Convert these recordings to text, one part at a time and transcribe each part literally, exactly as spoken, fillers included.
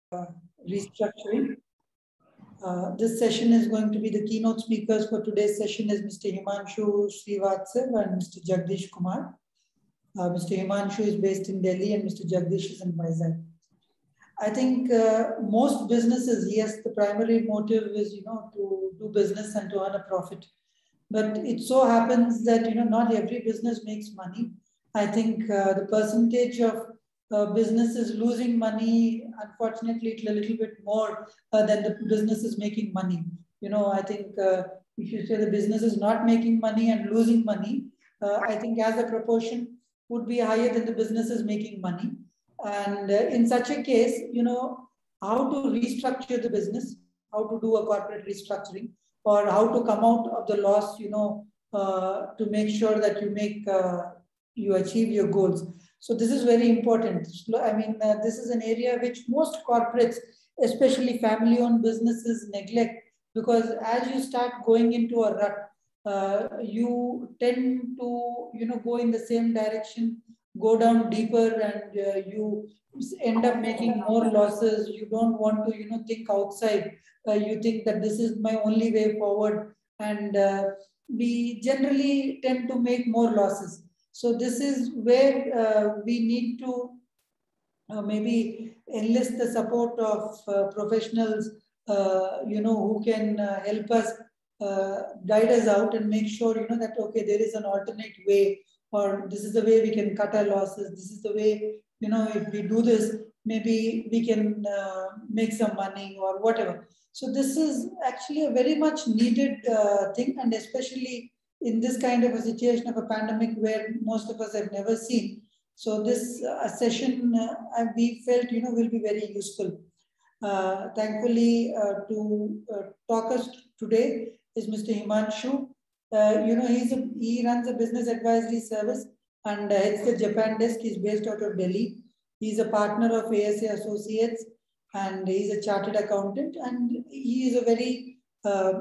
uh, restructuring. Uh, this session is going to be the keynote speakers for today's session is Mister Himanshu Srivatsav and Mister Jagdish Kumar. Uh, Mister Himanshu is based in Delhi and Mister Jagdish is in Vizag. I think uh, most businesses, yes, the primary motive is, you know, to do business and to earn a profit. But it so happens that, you know, not every business makes money. I think uh, the percentage of uh, businesses losing money, unfortunately, it's a little bit more uh, than the business is making money. You know, I think uh, if you say the business is not making money and losing money, uh, I think as a proportion would be higher than the business is making money. And uh, in such a case, you know, how to restructure the business, how to do a corporate restructuring, or how to come out of the loss, you know, uh, to make sure that you make, uh, you achieve your goals. So this is very important. I mean, uh, this is an area which most corporates, especially family-owned businesses, neglect, because as you start going into a rut, uh, you tend to, you know, go in the same direction, go down deeper, and uh, you end up making more losses. You don't want to, you know, think outside. Uh, you think that this is my only way forward, and uh, we generally tend to make more losses. So this is where uh, we need to uh, maybe enlist the support of uh, professionals, uh, you know, who can uh, help us, uh, guide us out and make sure, you know, that, okay, there is an alternate way, or this is the way we can cut our losses. This is the way, you know, if we do this, maybe we can uh, make some money or whatever. So this is actually a very much needed uh, thing, and especially in this kind of a situation of a pandemic where most of us have never seen. So this uh, session, uh, we felt, you know, will be very useful. Uh, thankfully, uh, to uh, talk us today is Mister Himanshu. Uh, you know, he's a, he runs a business advisory service and uh, heads the Japan desk. He's based out of Delhi. He's a partner of A S A Associates and he's a chartered accountant, and he is a very uh,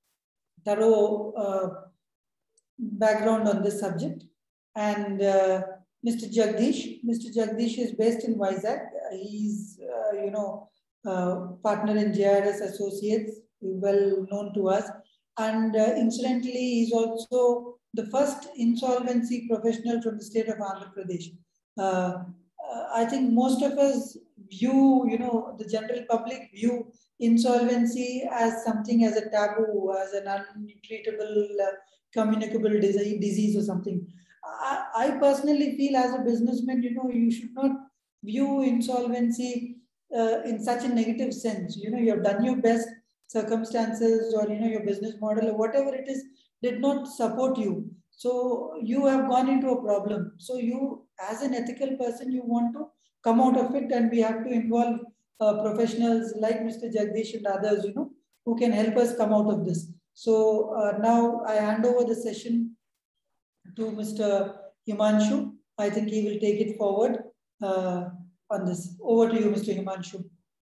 thorough uh, background on this subject. And uh, Mister Jagdish, Mister Jagdish is based in Vizag. He's, uh, you know, uh, partner in J R S Associates, well known to us. And uh, incidentally, he's also the first insolvency professional from the state of Andhra Pradesh. Uh, uh, I think most of us view, you know, the general public view insolvency as something, as a taboo, as an untreatable, uh, communicable disease or something. I, I personally feel as a businessman, you know, you should not view insolvency uh, in such a negative sense. You know, you've done your best, circumstances or, you know, your business model or whatever it is did not support you. So you have gone into a problem. So you, as an ethical person, you want to come out of it, and we have to involve uh, professionals like Mister Jagdish and others, you know, who can help us come out of this. So uh, now I hand over the session to Mister Himanshu. I think he will take it forward uh, on this. Over to you, Mister Himanshu.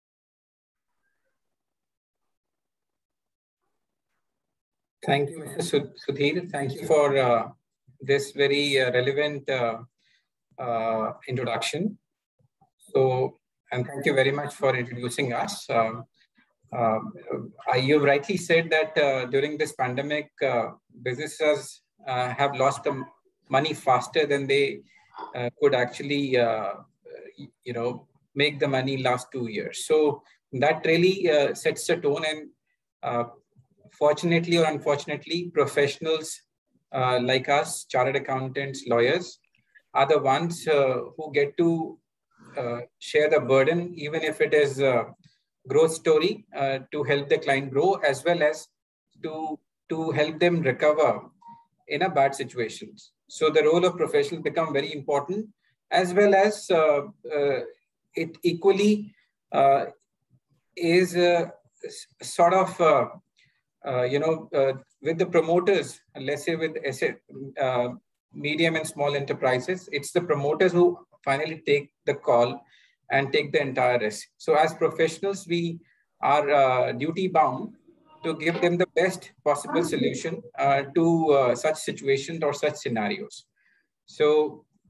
Thank you, Mister Sudhir. Thank you for uh, this very uh, relevant uh, uh, introduction. So, and thank you very much for introducing us. Um, uh, you rightly said that uh, during this pandemic, uh, businesses uh, have lost the money faster than they uh, could actually, uh, you know, make the money last two years. So that really uh, sets the tone, and uh, fortunately or unfortunately, professionals uh, like us, chartered accountants, lawyers, are the ones uh, who get to uh, share the burden, even if it is a growth story, uh, to help the client grow, as well as to, to help them recover in a bad situations. So the role of professionals become very important, as well as uh, uh, it equally uh, is a sort of uh, Uh, you know, uh, with the promoters, let's say with uh, medium and small enterprises, it's the promoters who finally take the call and take the entire risk. So as professionals, we are uh, duty bound to give them the best possible solution uh, to uh, such situations or such scenarios. So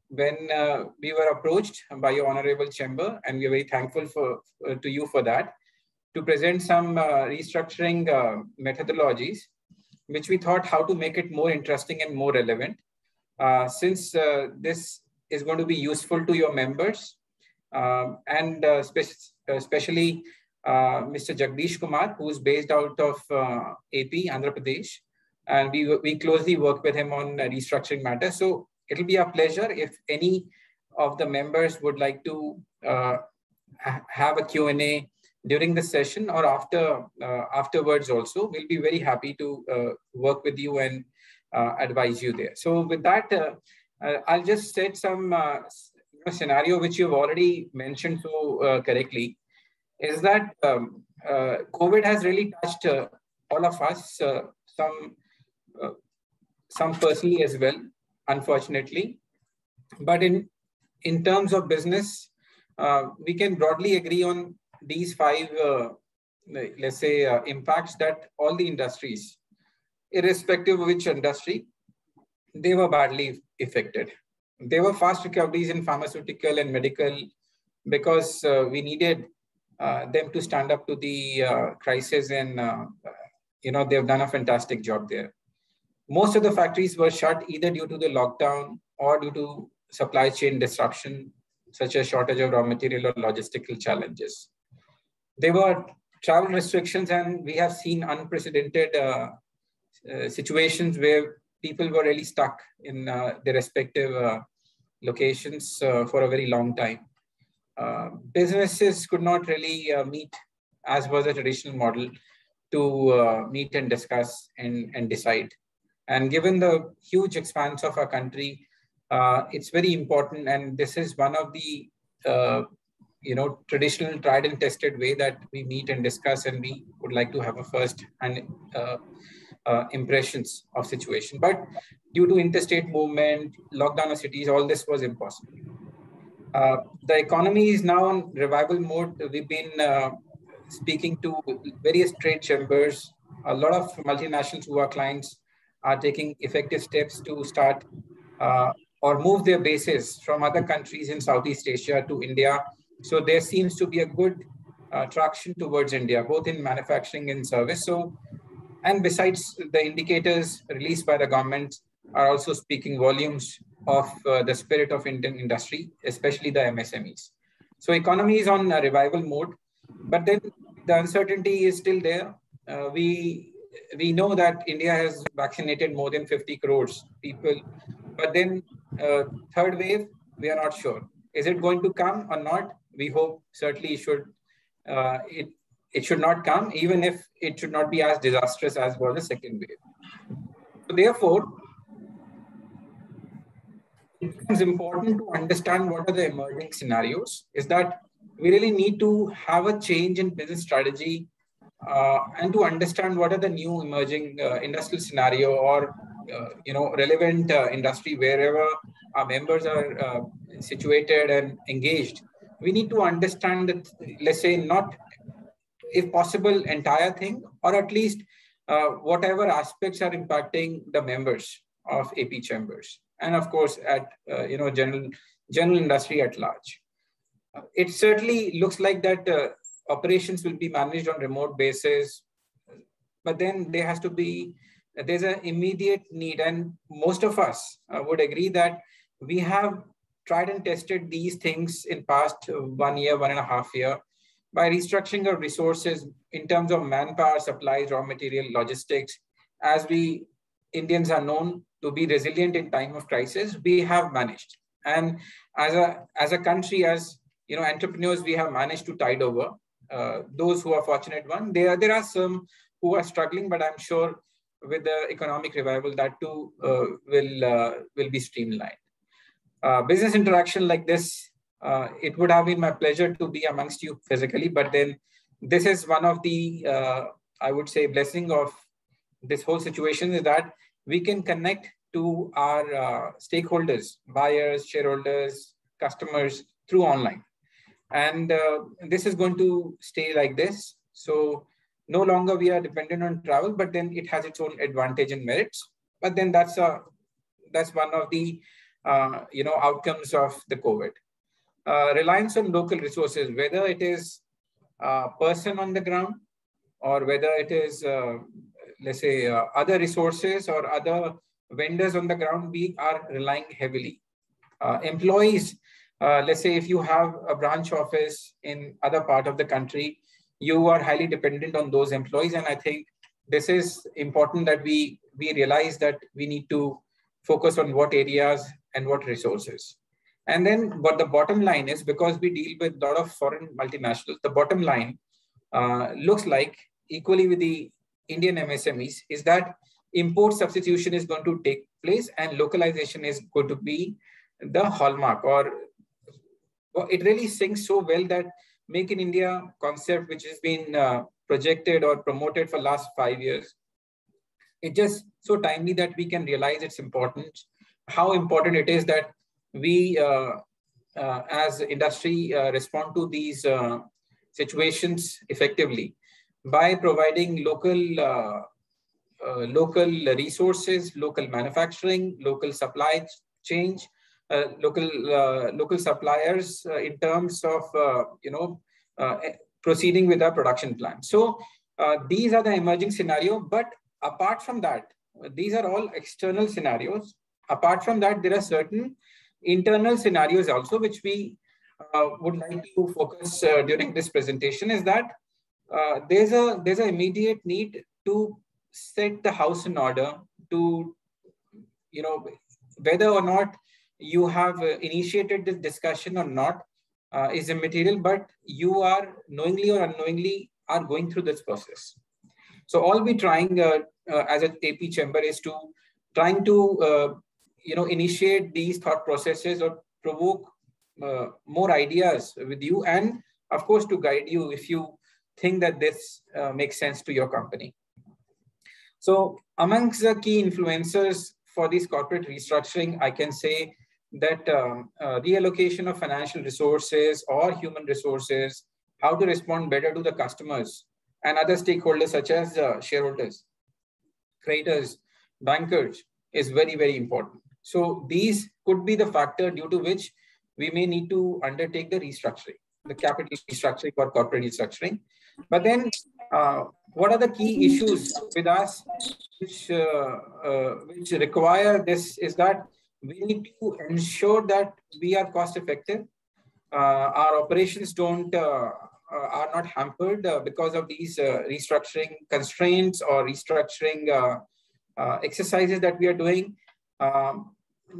when uh, we were approached by your honorable chamber, and we are very thankful for uh, to you for that, to present some uh, restructuring uh, methodologies, which we thought how to make it more interesting and more relevant. Uh, since uh, this is going to be useful to your members, uh, and uh, spe especially uh, Mister Jagdish Kumar, who is based out of uh, A P, Andhra Pradesh, and we, we closely work with him on uh, restructuring matters. So it'll be a pleasure if any of the members would like to uh, ha have a Q and A during the session or after uh, afterwards also. We'll be very happy to uh, work with you and uh, advise you there. So with that, uh, uh, I'll just set some uh, scenario which you've already mentioned so uh, correctly, is that um, uh, COVID has really touched uh, all of us, uh, some, uh, some personally as well, unfortunately. But in, in terms of business, uh, we can broadly agree on these five, uh, let's say, uh, impacts that all the industries, irrespective of which industry, they were badly affected. There were fast recoveries in pharmaceutical and medical because uh, we needed uh, them to stand up to the uh, crisis, and uh, you know, they've done a fantastic job there. Most of the factories were shut either due to the lockdown or due to supply chain disruption, such as shortage of raw material or logistical challenges. There were travel restrictions, and we have seen unprecedented uh, uh, situations where people were really stuck in uh, their respective uh, locations uh, for a very long time. Uh, businesses could not really uh, meet, as was the traditional model, to uh, meet and discuss and, and decide. And given the huge expanse of our country, uh, it's very important, and this is one of the uh, you know, traditional tried and tested way that we meet and discuss, and we would like to have a first and uh, uh, impressions of situation. But due to interstate movement, lockdown of cities, all this was impossible. Uh, the economy is now on revival mode. We've been uh, speaking to various trade chambers. A lot of multinationals who are clients are taking effective steps to start uh, or move their bases from other countries in Southeast Asia to India. So there seems to be a good uh, traction towards India, both in manufacturing and service. So, and besides, the indicators released by the government are also speaking volumes of uh, the spirit of Indian industry, especially the M S M Es. So economy is on a revival mode, but then the uncertainty is still there. Uh, we, we know that India has vaccinated more than fifty crores people, but then uh, third wave, we are not sure. Is it going to come or not? We hope certainly it should, uh, it, it should not come, even if it should not be as disastrous as was the second wave. So therefore, it becomes important to understand what are the emerging scenarios, is that we really need to have a change in business strategy uh, and to understand what are the new emerging uh, industrial scenario or uh, you know, relevant uh, industry wherever our members are uh, situated and engaged. We need to understand that, let's say, not, if possible, entire thing, or at least uh, whatever aspects are impacting the members of A P chambers, and of course at uh, you know, general general industry at large. Uh, it certainly looks like that uh, operations will be managed on remote basis, but then there has to be, there's an immediate need, and most of us uh, would agree that we have tried and tested these things in past one year, one and a half year, by restructuring our resources in terms of manpower, supplies, raw material, logistics. As we Indians are known to be resilient in time of crisis, we have managed. And as a, as a country, as you know, entrepreneurs, we have managed to tide over. Uh, those who are fortunate one, there, there are some who are struggling, but I'm sure with the economic revival, that too uh, will, uh, will be streamlined. Uh, business interaction like this, uh, it would have been my pleasure to be amongst you physically, but then this is one of the, uh, I would say, blessing of this whole situation, is that we can connect to our uh, stakeholders, buyers, shareholders, customers through online. And uh, this is going to stay like this. So no longer we are dependent on travel, but then it has its own advantage and merits. But then that's, a, that's one of the uh, you know, outcomes of the COVID. Uh, reliance on local resources, whether it is a person on the ground or whether it is, uh, let's say, uh, other resources or other vendors on the ground, we are relying heavily. Uh, employees, uh, let's say if you have a branch office in other part of the country, you are highly dependent on those employees. And I think this is important that we, we realize that we need to focus on what areas and what resources. And then what the bottom line is, because we deal with a lot of foreign multinationals, the bottom line uh, looks like equally with the Indian M S M Es is that import substitution is going to take place and localization is going to be the hallmark, or it really sinks so well that Make in India concept, which has been uh, projected or promoted for last five years, it's just so timely that we can realize its importance, how important it is that we uh, uh, as industry uh, respond to these uh, situations effectively by providing local uh, uh, local resources, local manufacturing, local supply chain, uh, local uh, local suppliers uh, in terms of uh, you know uh, proceeding with our production plan. So uh, these are the emerging scenario. But apart from that, these are all external scenarios. Apart from that, there are certain internal scenarios also, which we uh, would like to focus uh, during this presentation. Is that uh, there's a there's an immediate need to set the house in order, to, you know, whether or not you have uh, initiated this discussion or not uh, is immaterial, but you are knowingly or unknowingly are going through this process. So all we're trying uh, uh, as a A P chamber is to trying to uh, you know initiate these thought processes or provoke uh, more ideas with you, and of course to guide you if you think that this uh, makes sense to your company. So amongst the key influencers for this corporate restructuring, I can say that um, uh, reallocation of financial resources or human resources, how to respond better to the customers and other stakeholders such as uh, shareholders, creditors, bankers is very, very important. So these could be the factor due to which we may need to undertake the restructuring, the capital restructuring or corporate restructuring. But then uh, what are the key issues with us which, uh, uh, which require this is that we need to ensure that we are cost effective. Uh, our operations don't uh, uh, are not hampered uh, because of these uh, restructuring constraints or restructuring uh, uh, exercises that we are doing. Um,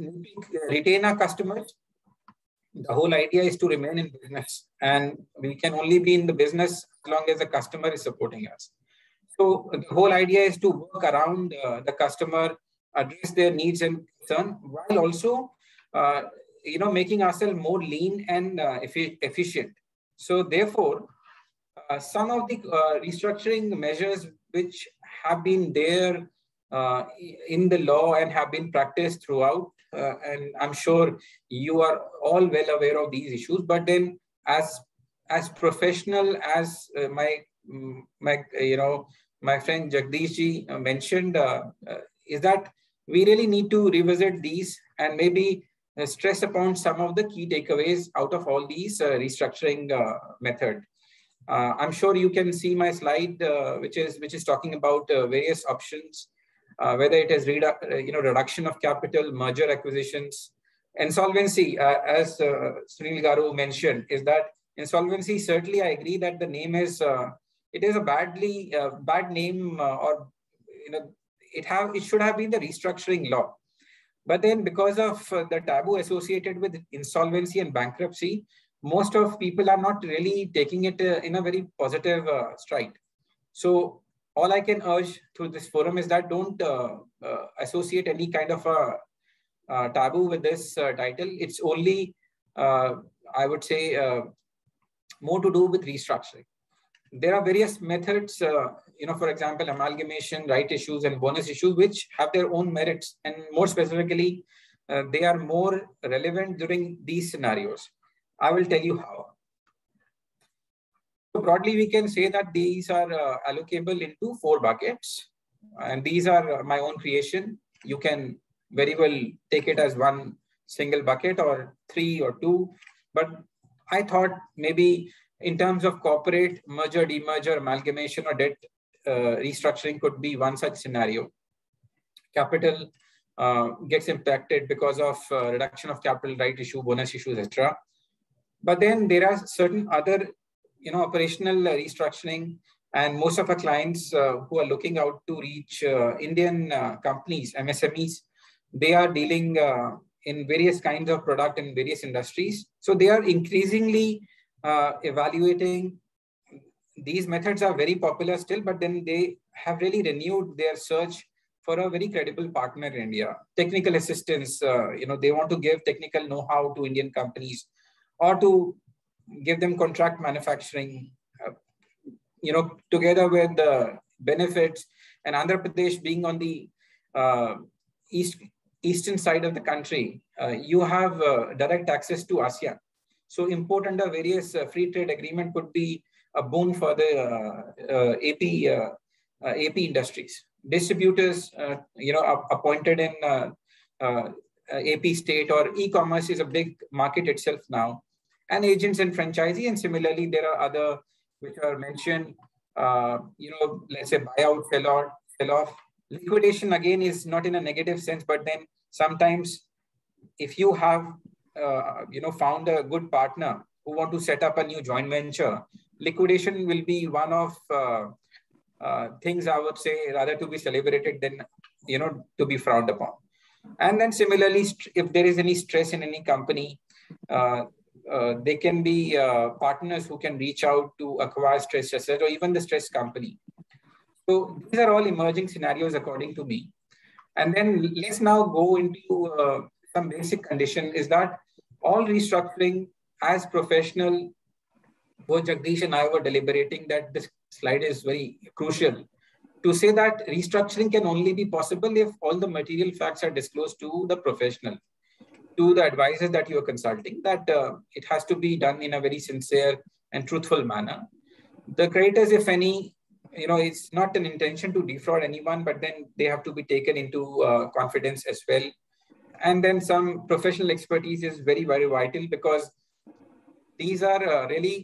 retain our customers. The whole idea is to remain in business, and we can only be in the business as long as the customer is supporting us. So the whole idea is to work around uh, the customer, address their needs and concern, while also, uh, you know, making ourselves more lean and uh, effi efficient. So therefore, uh, some of the uh, restructuring measures which have been there uh, in the law and have been practiced throughout, uh, and I'm sure you are all well aware of these issues. But then, as as professional as uh, my my you know my friend Jagdish ji mentioned, uh, uh, is that we really need to revisit these and maybe uh, stress upon some of the key takeaways out of all these uh, restructuring uh, method. Uh, I'm sure you can see my slide, uh, which is which is talking about uh, various options, uh, whether it is redu uh, you know reduction of capital, merger acquisitions, insolvency. Uh, as uh, Sunil Garu mentioned, is that insolvency. Certainly, I agree that the name is uh, it is a badly uh, bad name, uh, or you know it have it should have been the restructuring law. But then, because of uh, the taboo associated with insolvency and bankruptcy, most of people are not really taking it uh, in a very positive uh, stride. So all I can urge through this forum is that don't uh, uh, associate any kind of a uh, taboo with this uh, title. It's only, uh, I would say, uh, more to do with restructuring. There are various methods, uh, you know, for example, amalgamation, right issues, and bonus issues, which have their own merits. And more specifically, uh, they are more relevant during these scenarios. I will tell you how. So broadly, we can say that these are uh, allocable into four buckets. And these are my own creation. You can very well take it as one single bucket or three or two. But I thought maybe in terms of corporate merger, demerger, amalgamation, or debt uh, restructuring could be one such scenario. Capital uh, gets impacted because of uh, reduction of capital, right issue, bonus issues, et cetera. But then there are certain other, you know, operational restructuring, and most of our clients uh, who are looking out to reach uh, Indian uh, companies, M S M Es, they are dealing uh, in various kinds of product in various industries. So they are increasingly uh, evaluating. These methods are very popular still, but then they have really renewed their search for a very credible partner in India. Technical assistance, uh, you know, they want to give technical know-how to Indian companies, or to give them contract manufacturing, uh, you know, together with the benefits. And Andhra Pradesh being on the uh, east eastern side of the country, uh, you have uh, direct access to ASEAN. So import under various uh, free trade agreement could be a boon for the uh, uh, A P uh, uh, A P industries. Distributors, uh, you know, are appointed in uh, uh, A P state, or e-commerce is a big market itself now, and agents and franchisee. And similarly, there are other which are mentioned, uh, you know, let's say buyout, sell off, sell off. Liquidation again is not in a negative sense, but then sometimes if you have, uh, you know, found a good partner who want to set up a new joint venture, liquidation will be one of uh, uh, things I would say rather to be celebrated than, you know, to be frowned upon. And then similarly, if there is any stress in any company, uh, uh, they can be uh, partners who can reach out to acquire stress assets, or even the stress company. So these are all emerging scenarios according to me. And then let's now go into uh, some basic condition is that all restructuring as professional, both Jagdish and I were deliberating that this slide is very crucial to say that restructuring can only be possible if all the material facts are disclosed to the professional, to the advisors that you are consulting, that uh, it has to be done in a very sincere and truthful manner. The creditors, if any, you know, it's not an intention to defraud anyone, but then they have to be taken into uh, confidence as well. And then some professional expertise is very, very vital, because these are uh, really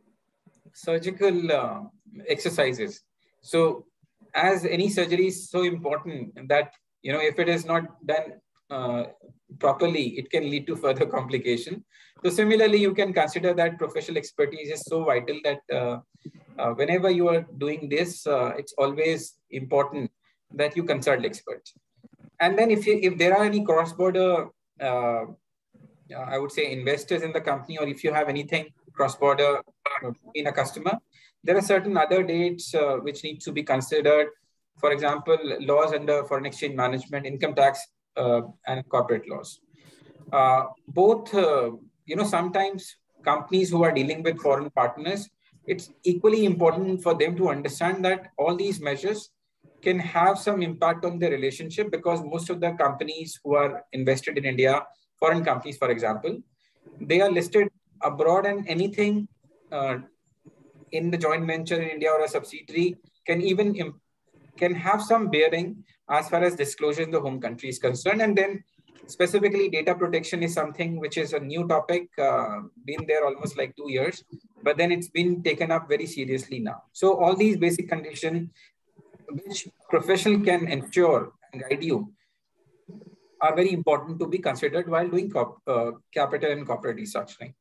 surgical uh, exercises. So as any surgery is so important that, you know, if it is not done uh, properly, it can lead to further complication. So similarly, you can consider that professional expertise is so vital that uh, uh, whenever you are doing this, uh, it's always important that you consult experts. And then if, you, if there are any cross-border, uh, I would say investors in the company, or if you have anything cross-border in a customer, there are certain other dates uh, which need to be considered. For example, laws under foreign exchange management, income tax, uh, and corporate laws. Uh, both, uh, you know, sometimes companies who are dealing with foreign partners, it's equally important for them to understand that all these measures can have some impact on their relationship, because most of the companies who are invested in India, foreign companies, for example, they are listed abroad, and anything uh, in the joint venture in India or a subsidiary can even can have some bearing as far as disclosure in the home country is concerned. And then specifically data protection is something which is a new topic, uh, been there almost like two years, but then it's been taken up very seriously now. So all these basic conditions which professional can ensure and guide you are very important to be considered while doing uh, capital and corporate restructuring.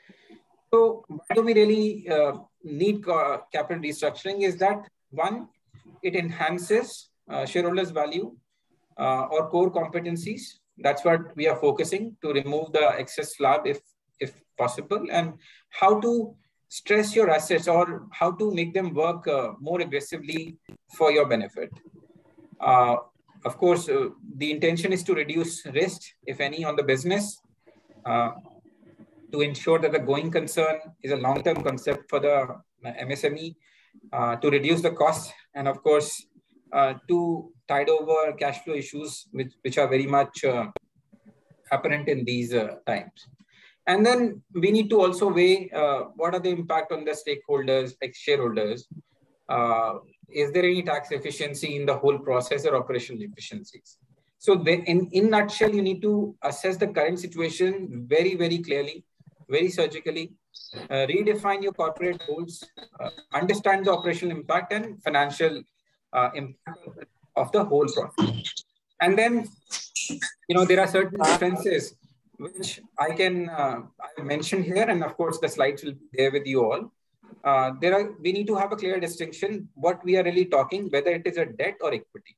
So why do we really uh, need uh, capital restructuring is that, one, it enhances uh, shareholders' value uh, or core competencies. That's what we are focusing, to remove the excess slab if, if possible, and how to stress your assets or how to make them work uh, more aggressively for your benefit. Uh, of course, uh, the intention is to reduce risk, if any, on the business, uh, to ensure that the going concern is a long-term concept for the M S M E, uh, to reduce the cost, and of course, uh, to tide over cash flow issues, which, which are very much uh, apparent in these uh, times. And then we need to also weigh uh, what are the impact on the stakeholders, like shareholders. Uh, is there any tax efficiency in the whole process or operational efficiencies? So the, in, in nutshell, you need to assess the current situation very, very clearly, very surgically, uh, redefine your corporate goals, uh, understand the operational impact and financial uh, impact of the whole process. And then, you know, there are certain differences which I can uh, I mentioned here, and of course the slides will be there with you all. Uh, there are we need to have a clear distinction what we are really talking, whether it is a debt or equity.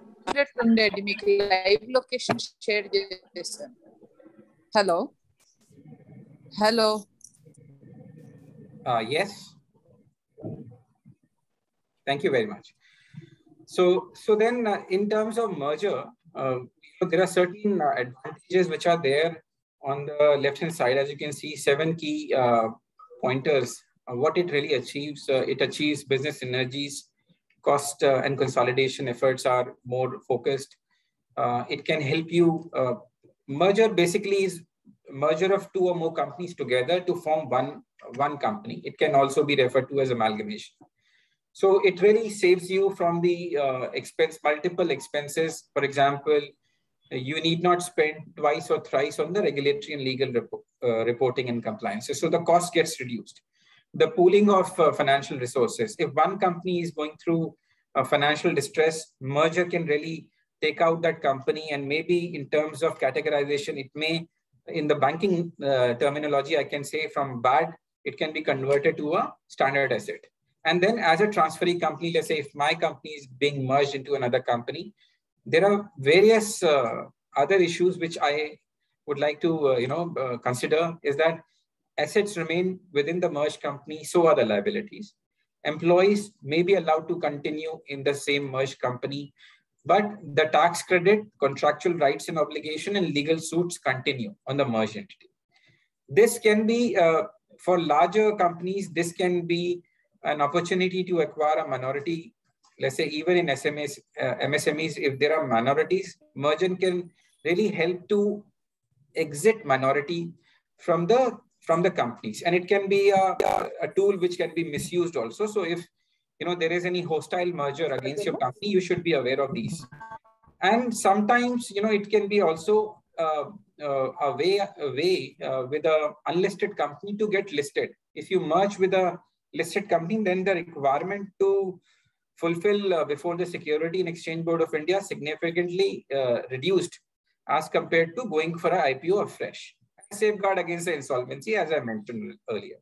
Live location share this. Hello. Hello. Uh, yes. Thank you very much. So, so then uh, in terms of merger, uh, there are certain uh, advantages which are there on the left-hand side. As you can see, seven key uh, pointers. Uh, what it really achieves, uh, it achieves business synergies, cost uh, and consolidation efforts are more focused. Uh, it can help you, uh, merger basically is merger of two or more companies together to form one, one company. It can also be referred to as amalgamation. So it really saves you from the uh, expense, multiple expenses. For example, you need not spend twice or thrice on the regulatory and legal rep uh, reporting and compliance. So the cost gets reduced. The pooling of uh, financial resources. If one company is going through uh, financial distress, merger can really take out that company, and maybe in terms of categorization, it may, in the banking uh, terminology, I can say from bad, it can be converted to a standard asset. And then as a transferee company, let's say if my company is being merged into another company, there are various uh, other issues which I would like to uh, you know, uh, consider is that assets remain within the merged company, so are the liabilities. Employees may be allowed to continue in the same merged company, but the tax credit, contractual rights and obligation, and legal suits continue on the merged entity. This can be, uh, for larger companies, this can be an opportunity to acquire a minority. Let's say even in S M Es, uh, M S M Es, if there are minorities, merger can really help to exit minority from the from the companies, and it can be a, a tool which can be misused also. So if you know there is any hostile merger against your company, you should be aware of these. And sometimes you know it can be also uh, uh, a way a way uh, with a unlisted company to get listed. If you merge with a listed company, then the requirement to fulfill uh, before the Security and Exchange Board of India significantly uh, reduced as compared to going for an I P O afresh. Safeguard against the insolvency, as I mentioned earlier.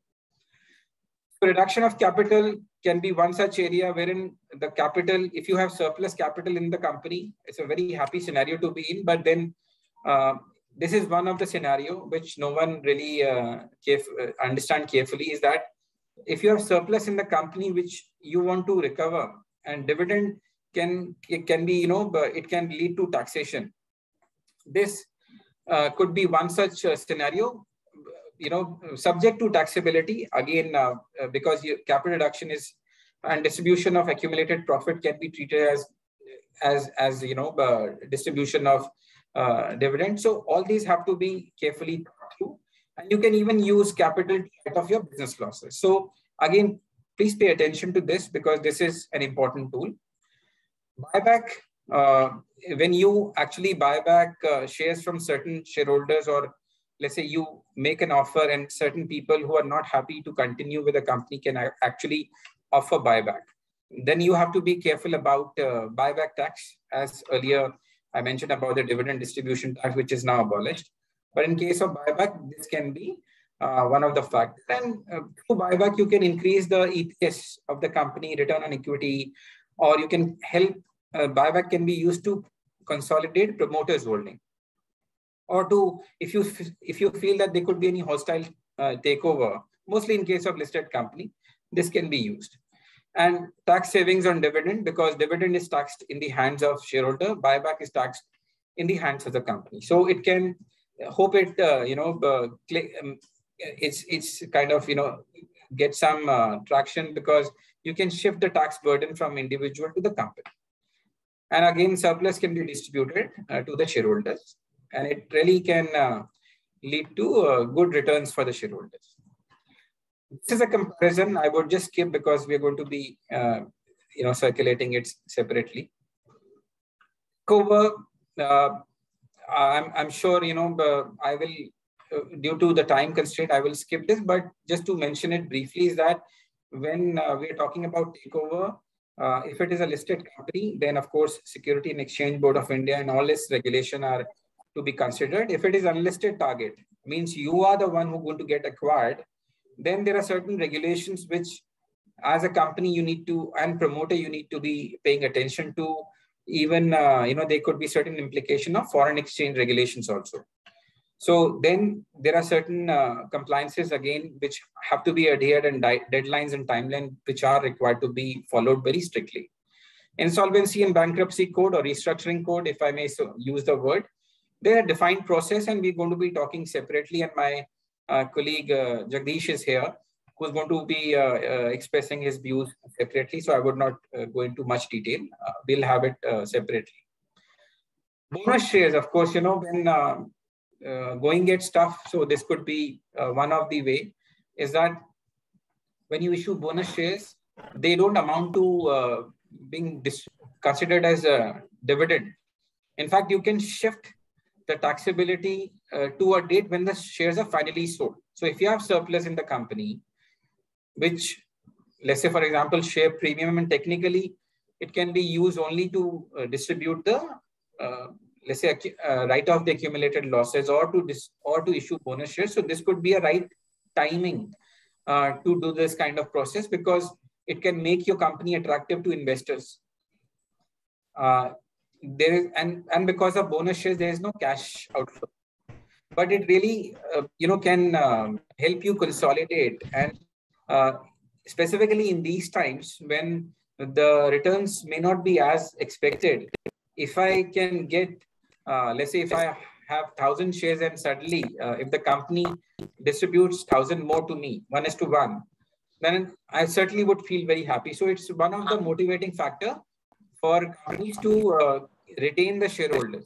So reduction of capital can be one such area wherein the capital, if you have surplus capital in the company, it's a very happy scenario to be in. But then uh, this is one of the scenario which no one really uh, caref understand carefully, is that if you have surplus in the company which you want to recover, and dividend can it can be, you know, it can lead to taxation. This uh, could be one such uh, scenario, you know, subject to taxability again, uh, because your capital reduction is and distribution of accumulated profit can be treated as as as you know uh, distribution of uh, dividend. So all these have to be carefully thought through, and you can even use capital out of your business losses. So again, please pay attention to this because this is an important tool. Buyback. Uh, when you actually buy back uh, shares from certain shareholders, or let's say you make an offer and certain people who are not happy to continue with the company can actually offer buyback, then you have to be careful about uh, buyback tax. As earlier I mentioned about the dividend distribution tax, which is now abolished. But in case of buyback, this can be uh, one of the factors. And uh, through buyback, you can increase the E P S of the company, return on equity, or you can help. Uh, buyback can be used to consolidate promoters' holding, or to, if you if you feel that there could be any hostile uh, takeover, mostly in case of listed company, this can be used. And tax savings on dividend, because dividend is taxed in the hands of shareholder, buyback is taxed in the hands of the company. So it can hope it uh, you know uh, um, it's it's kind of you know get some uh, traction, because you can shift the tax burden from individual to the company. And again, surplus can be distributed uh, to the shareholders, and it really can uh, lead to uh, good returns for the shareholders. This is a comparison I would just skip because we are going to be uh, you know, circulating it separately. Takeover uh, I'm, I'm sure, you know, uh, I will, uh, due to the time constraint, I will skip this, but just to mention it briefly is that when uh, we're talking about takeover, uh, if it is a listed company, then of course, Security and Exchange Board of India and all its regulation are to be considered. If it is unlisted target, means you are the one who's going to get acquired, then there are certain regulations which as a company you need to, and promoter you need to be paying attention to. Even, uh, you know, there could be certain implication of foreign exchange regulations also. So then there are certain uh, compliances again, which have to be adhered, and deadlines and timeline, which are required to be followed very strictly. Insolvency and Bankruptcy Code or Restructuring Code, if I may so use the word, they are defined process, and we're going to be talking separately. And my uh, colleague uh, Jagdish is here, who's going to be uh, uh, expressing his views separately. So I would not uh, go into much detail. Uh, we'll have it uh, separately. Bonus shares, of course, you know, when uh, uh, going gets tough. So this could be uh, one of the way is that when you issue bonus shares, they don't amount to uh, being considered as a dividend. In fact, you can shift the taxability uh, to a date when the shares are finally sold. So if you have surplus in the company, which, let's say, for example, share premium, and technically it can be used only to uh, distribute the, uh, let's say, uh, write off the accumulated losses, or to dis or to issue bonus shares. So this could be a right timing uh, to do this kind of process, because it can make your company attractive to investors. Uh, there is, and and because of bonus shares, there is no cash outflow, but it really, uh, you know, can uh, help you consolidate. And uh, specifically in these times when the returns may not be as expected, if I can get, uh, let's say, if I have thousand shares and suddenly uh, if the company distributes thousand more to me, one is to one, then I certainly would feel very happy. So it's one of the motivating factor for companies to uh, retain the shareholders,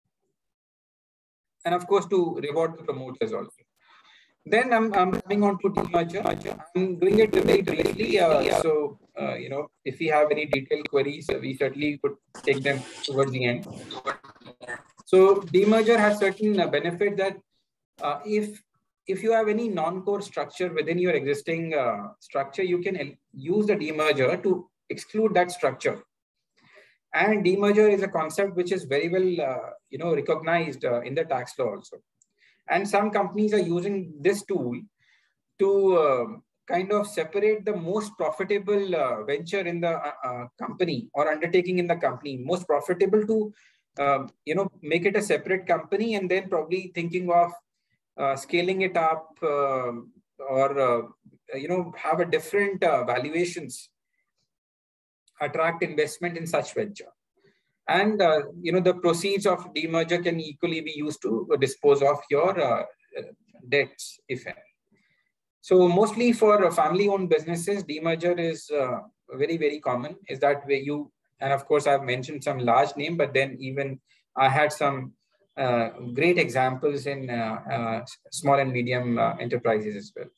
and of course to reward the promoters also. Then I'm, I'm coming on to demerger. I'm doing it very briefly. Uh, so, uh, you know, if we have any detailed queries, uh, we certainly could take them towards the end. So demerger has certain uh, benefit that uh, if if you have any non-core structure within your existing uh, structure, you can use the demerger to exclude that structure. And demerger is a concept which is very well, uh, you know, recognized uh, in the tax law also. And some companies are using this tool to uh, kind of separate the most profitable uh, venture in the uh, uh, company or undertaking in the company, most profitable to, uh, you know, make it a separate company, and then probably thinking of uh, scaling it up uh, or, uh, you know, have a different uh, valuations, attract investment in such venture. And, uh, you know, the proceeds of demerger can equally be used to dispose of your uh, debts, if any. So mostly for family-owned businesses, demerger is uh, very, very common. Is that where you, and of course, I've mentioned some large name, but then even I had some uh, great examples in uh, uh, small and medium uh, enterprises as well.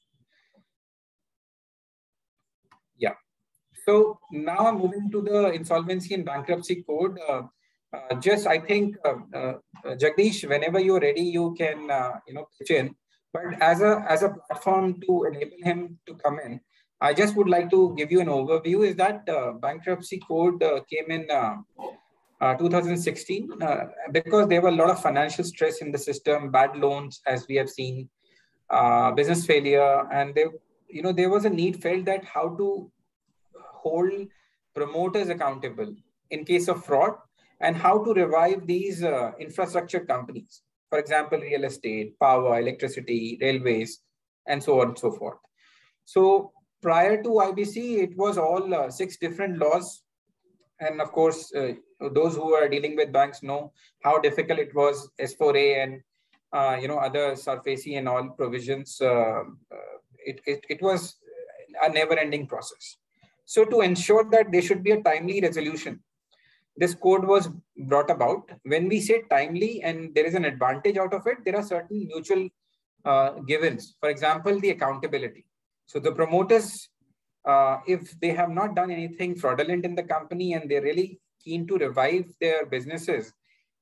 Yeah. So now I'm moving to the Insolvency and Bankruptcy Code. Uh, uh, just, I think, uh, uh, Jagdish, whenever you're ready, you can, uh, you know, pitch in. But as a as a platform to enable him to come in, I just would like to give you an overview. Is that uh, Bankruptcy Code uh, came in uh, uh, two thousand sixteen uh, because there were a lot of financial stress in the system, bad loans, as we have seen, uh, business failure, and there, you know, there was a need felt that how to hold promoters accountable in case of fraud, and how to revive these uh, infrastructure companies, for example, real estate, power, electricity, railways, and so on and so forth. So prior to I B C, it was all uh, six different laws. And of course, uh, those who are dealing with banks know how difficult it was, S four A and uh, you know, other SARFAESI and all provisions. Uh, uh, it, it, it was a never-ending process. So to ensure that there should be a timely resolution, this code was brought about. When we say timely and there is an advantage out of it, there are certain mutual uh, givens. For example, the accountability. So the promoters, uh, if they have not done anything fraudulent in the company and they're really keen to revive their businesses,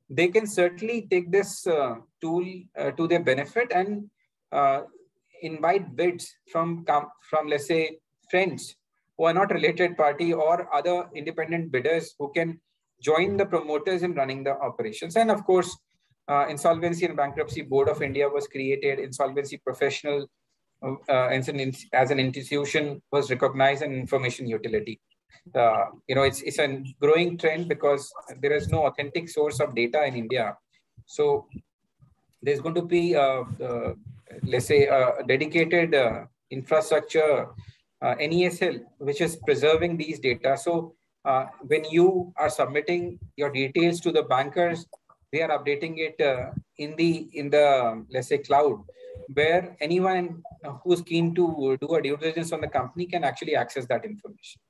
they can certainly take this uh, tool uh, to their benefit and uh, invite bids from, from, let's say, friends who are not related party or other independent bidders who can join the promoters in running the operations. And of course, uh, Insolvency and Bankruptcy Board of India was created. Insolvency professional uh, as, an, as an institution was recognized an information utility. Uh, you know, it's, it's a growing trend because there is no authentic source of data in India. So there's going to be, uh, uh, let's say, a dedicated uh, infrastructure, uh, N E S L, which is preserving these data. So uh, when you are submitting your details to the bankers, they are updating it uh, in the, in the, let's say, cloud, where anyone who's keen to do a due diligence on the company can actually access that information.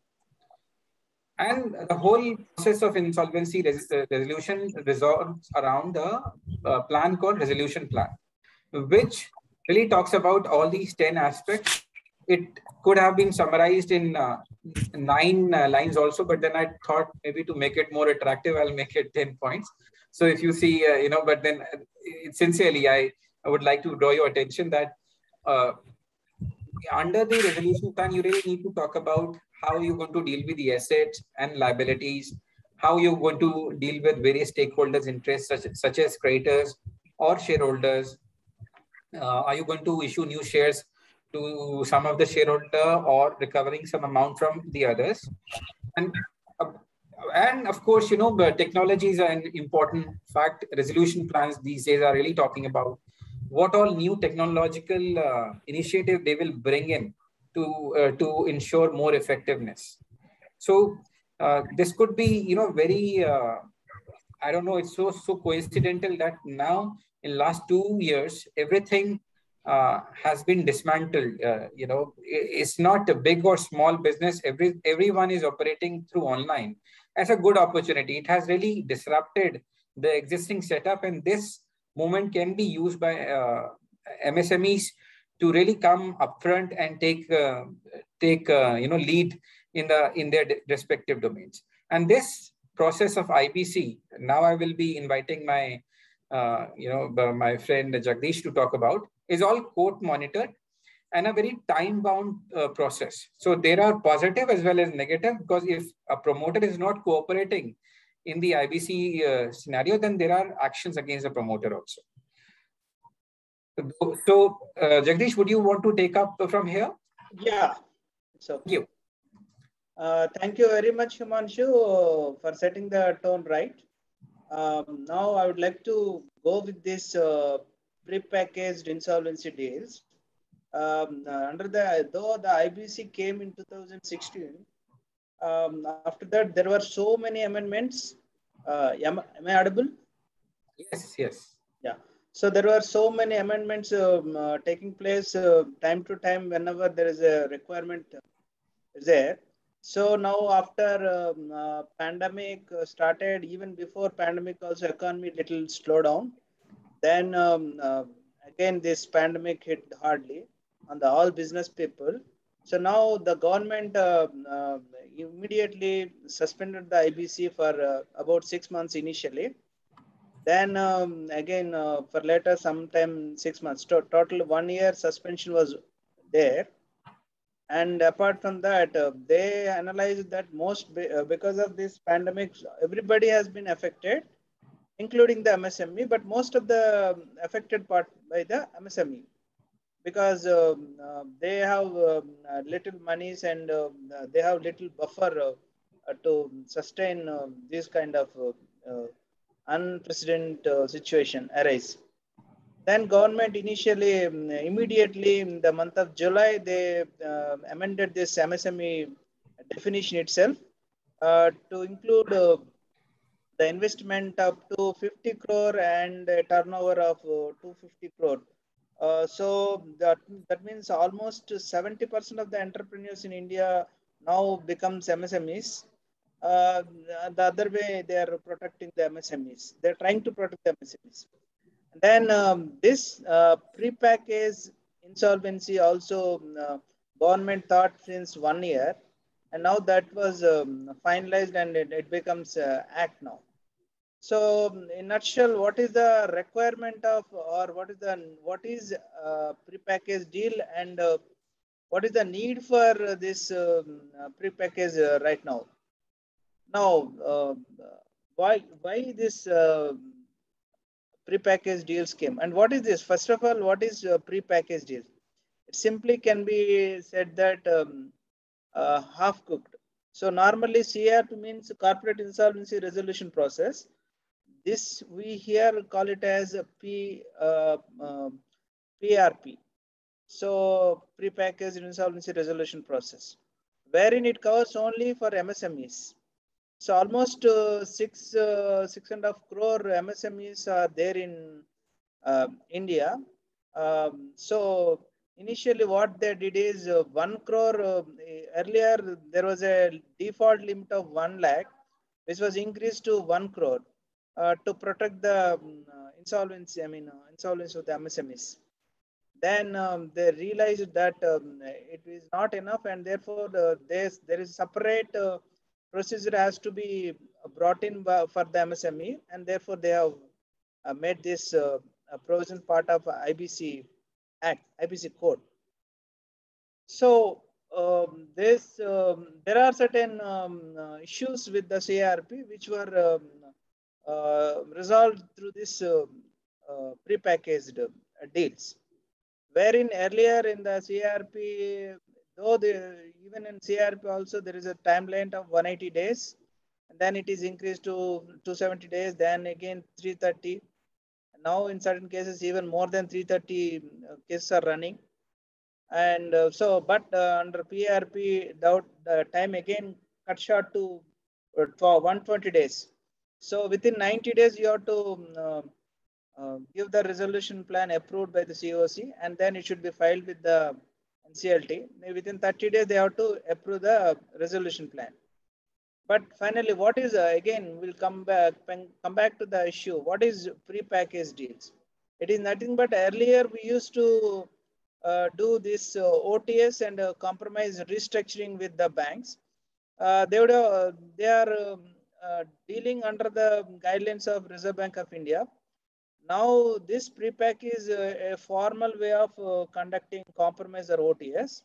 And the whole process of insolvency res resolution resolves around the uh, plan called resolution plan, which really talks about all these ten aspects. It could have been summarized in uh, nine uh, lines also, but then I thought maybe to make it more attractive, I'll make it ten points. So if you see, uh, you know, but then uh, sincerely, I, I would like to draw your attention that uh, under the resolution plan, you really need to talk about how you're going to deal with the assets and liabilities, how you're going to deal with various stakeholders' interests, such, such as creditors or shareholders. Uh, are you going to issue new shares to some of the shareholder or recovering some amount from the others? And, uh, and of course, you know, the technology is an important fact. Resolution plans these days are really talking about what all new technological uh, initiative they will bring in to, uh, to ensure more effectiveness. So uh, this could be, you know, very, uh, I don't know, it's so, so coincidental that now in last two years, everything uh, has been dismantled. Uh, you know, it's not a big or small business. Every, everyone is operating through online. That's a good opportunity. It has really disrupted the existing setup, and this movement can be used by uh, M S M Es to really come upfront and take uh, take uh, you know lead in the in their respective domains. And this process of I B C, now I will be inviting my uh, you know my friend Jagdish to talk about, is all court monitored and a very time bound uh, process. So there are positive as well as negative, because if a promoter is not cooperating in the I B C uh, scenario, then there are actions against the promoter also. So, so uh, Jagdish, would you want to take up from here? Yeah. So thank you. Uh, thank you very much, Himanshu, for setting the tone right. Um, now I would like to go with this uh, pre-packaged insolvency deals. Um, uh, under the though the I B C came in two thousand sixteen. Um, after that, there were so many amendments. Uh, am, am I audible? Yes, yes. Yeah. So there were so many amendments um, uh, taking place uh, time to time whenever there is a requirement there. So now after um, uh, pandemic started, even before pandemic also economy little slow down. Then um, uh, again this pandemic hit hardly on the all business people. So now the government uh, uh, immediately suspended the I B C for uh, about six months initially. Then um, again uh, for later sometime six months. To total one year suspension was there. And apart from that, uh, they analyzed that most be, uh, because of this pandemic, everybody has been affected, including the M S M E, but most of the affected part by the M S M E, because um, uh, they have um, uh, little monies and uh, they have little buffer uh, to sustain uh, this kind of uh, uh, unprecedented uh, situation arise. Then government initially, um, immediately in the month of July, they uh, amended this M S M E definition itself uh, to include uh, the investment up to fifty crore and a turnover of uh, two hundred fifty crore. Uh, so that, that means almost seventy percent of the entrepreneurs in India now becomes M S M Es. Uh, the other way, they are protecting the M S M Es. They're trying to protect the M S M Es. Then um, this uh, pre-packaged insolvency also uh, government thought since one year, and now that was um, finalized and it, it becomes uh, act now. So in nutshell, what is the requirement of, or what is the, what is uh, prepackaged deal, and uh, what is the need for this um, uh, prepackaged uh, right now? Now, uh, why why this uh, prepackaged deals came, and what is this? First of all, what is uh, prepackaged deal? It simply can be said that um, uh, half cooked. So normally C R P means corporate insolvency resolution process. This we here call it as a P, uh, uh, P R P. So prepackaged insolvency resolution process, wherein it covers only for M S M Es. So almost uh, six uh, six and a half crore M S M Es are there in uh, India. Um, so initially, what they did is uh, one crore. Uh, earlier, there was a default limit of one lakh, which was increased to one crore uh, to protect the um, uh, insolvency. I mean, uh, insolvency of the M S M Es. Then um, they realized that um, it is not enough, and therefore uh, there's, there is separate uh, procedure has to be brought in for the M S M E, and therefore they have uh, made this uh, provision part of I B C Act, I B C code. So um, this um, there are certain um, uh, issues with the C R P which were um, uh, resolved through this uh, uh, prepackaged uh, deals. Wherein earlier in the C R P, though the, even in C R P also there is a timeline of one hundred eighty days, and then it is increased to two hundred seventy days, then again three hundred thirty. Now in certain cases even more than three hundred thirty cases are running. And uh, so, but uh, under P R P, doubt the time again cut short to uh, for one hundred twenty days. So within ninety days, you have to uh, uh, give the resolution plan approved by the C O C, and then it should be filed with the N C L T. Within thirty days, they have to approve the resolution plan. But finally, what is uh, again? We'll come back come back to the issue. What is prepackaged deals? It is nothing but earlier we used to uh, do this uh, O T S and uh, compromise restructuring with the banks. Uh, they would uh, they are um, uh, dealing under the guidelines of Reserve Bank of India. Now this prepack is a, a formal way of uh, conducting compromise or O T S.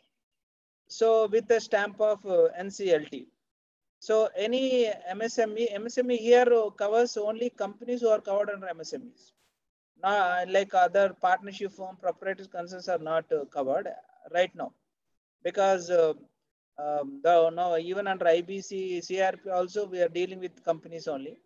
So with the stamp of uh, N C L T. So any M S M E, M S M E here covers only companies who are covered under M S M Es. Now, like other partnership firm, proprietary concerns are not uh, covered right now, because uh, um, the, now even under I B C, C R P also we are dealing with companies only.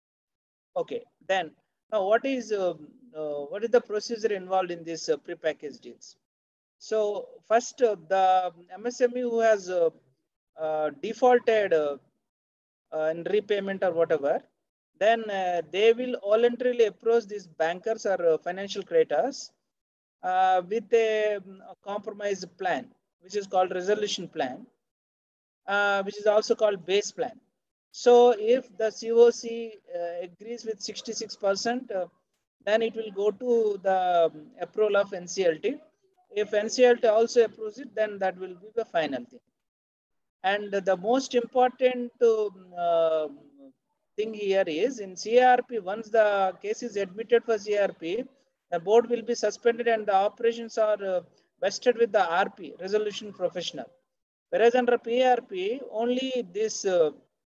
Okay, then now what is uh, uh, what is the procedure involved in this uh, prepackaged deals? So first, uh, the M S M E who has uh, uh, defaulted uh, uh, in repayment or whatever, then uh, they will voluntarily approach these bankers or uh, financial creditors uh, with a, a compromise plan, which is called resolution plan, uh, which is also called base plan. So if the C O C uh, agrees with sixty-six percent, uh, then it will go to the approval of N C L T. If N C L T also approves it, then that will be the final thing. And the most important uh, thing here is in C R P, once the case is admitted for C R P, the board will be suspended and the operations are uh, vested with the R P, resolution professional. Whereas under P R P, only this uh,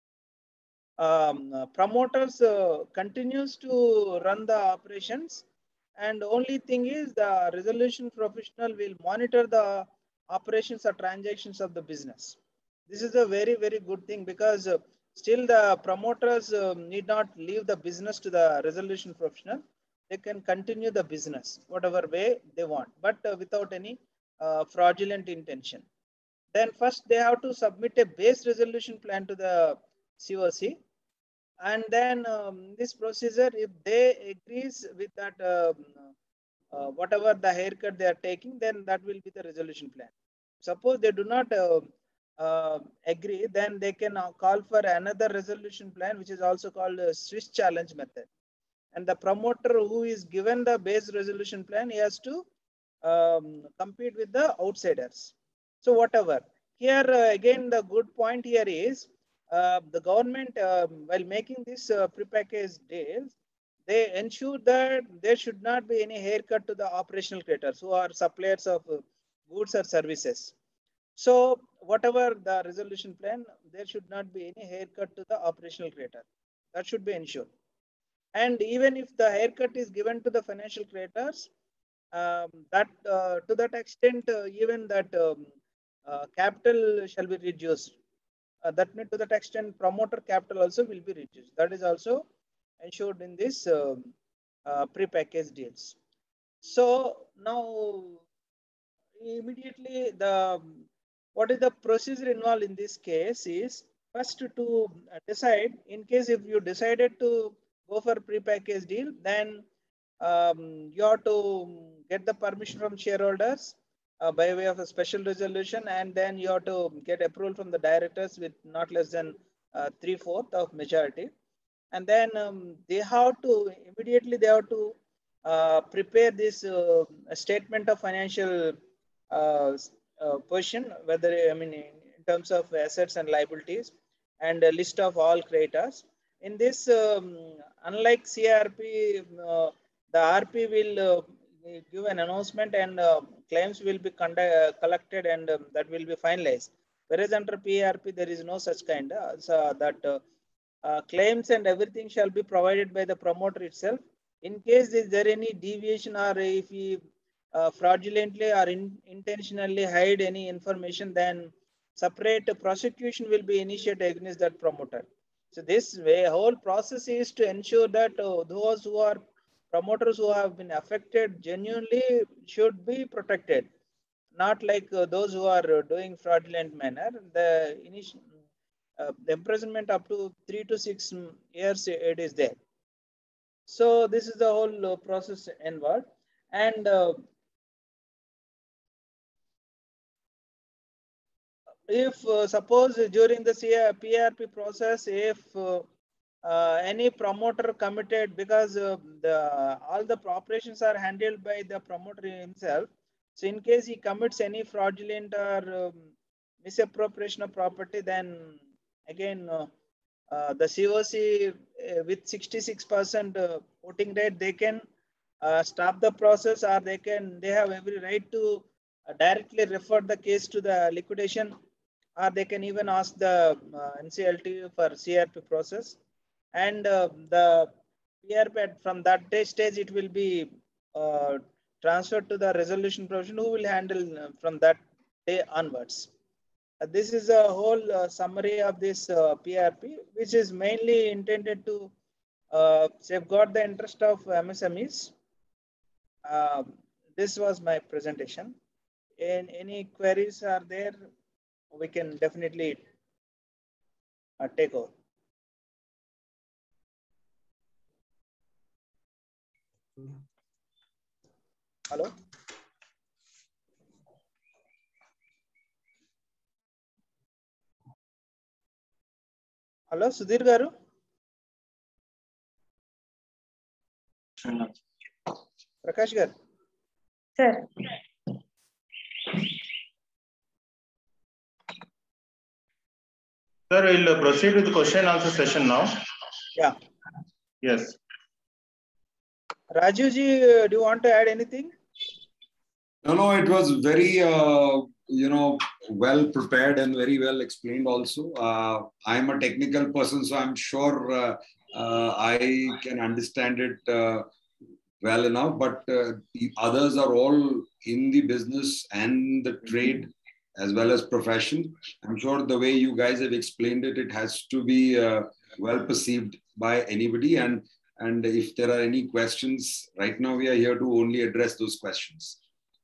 um, promoters uh, continues to run the operations, and only thing is the resolution professional will monitor the operations or transactions of the business. This is a very, very good thing, because uh, still the promoters uh, need not leave the business to the resolution professional. They can continue the business whatever way they want, but uh, without any uh, fraudulent intention. Then first they have to submit a base resolution plan to the C O C. And then um, this procedure, if they agrees with that, uh, uh, whatever the haircut they are taking, then that will be the resolution plan. Suppose they do not uh, uh, agree, then they can uh, call for another resolution plan, which is also called a Swiss challenge method. And the promoter who is given the base resolution plan, he has to um, compete with the outsiders. So whatever. Here uh, again, the good point here is, uh, the government, uh, while making this uh, prepackaged deals, they ensure that there should not be any haircut to the operational creators who are suppliers of uh, goods or services. So whatever the resolution plan, there should not be any haircut to the operational creator. That should be ensured. And even if the haircut is given to the financial creators, um, that uh, to that extent, uh, even that um, uh, capital shall be reduced. Uh, that means to that extent, promoter capital also will be reduced. That is also ensured in this uh, uh, pre-packaged deals. So now immediately the what is the procedure involved in this case is first to decide, in case if you decided to go for pre-packaged deal, then um, you have to get the permission from shareholders uh, by way of a special resolution, and then you have to get approval from the directors with not less than uh, three-fourths of majority. And then um, they have to, immediately they have to uh, prepare this uh, statement of financial uh, uh, position, whether, I mean, in, in terms of assets and liabilities, and a list of all creditors. In this, um, unlike C R P, uh, the R P will uh, give an announcement and uh, claims will be uh, collected, and um, that will be finalized. Whereas under P R P, there is no such kind. Uh, so that uh, uh, claims and everything shall be provided by the promoter itself. In case is there any deviation, or if he uh, fraudulently or in, intentionally hide any information, then separate prosecution will be initiated against that promoter. So this way, whole process is to ensure that uh, those who are promoters who have been affected genuinely should be protected, not like uh, those who are uh, doing fraudulent manner. The initial uh, the imprisonment up to three to six years it is there. So this is the whole uh, process involved. And uh, if uh, suppose during the P R P process, if uh, uh, any promoter committed, because uh, the all the operations are handled by the promoter himself, so in case he commits any fraudulent or um, misappropriation of property, then again uh, uh, the C O C uh, with sixty-six percent uh, voting rate, they can uh, stop the process, or they can they have every right to uh, directly refer the case to the liquidation, or they can even ask the uh, N C L T for C R P process. And uh, the P R P from that day stage, it will be uh, transferred to the resolution provision, who will handle uh, from that day onwards. Uh, this is a whole uh, summary of this uh, P R P, which is mainly intended to uh, safeguard the interest of M S M Es. Uh, this was my presentation. And any queries are there, we can definitely uh, take over. Hello? Hello, Sudhir Garu? Prakash Garu? Sir. Sir, we'll proceed with the question and answer session now. Yeah. Yes. Rajiv ji, uh, do you want to add anything? No, no, it was very, uh, you know, well prepared and very well explained also. Uh, I'm a technical person, so I'm sure uh, uh, I can understand it uh, well enough, but uh, the others are all in the business and the trade as well as profession. I'm sure the way you guys have explained it, it has to be uh, well perceived by anybody. And, and if there are any questions, right now we are here to only address those questions.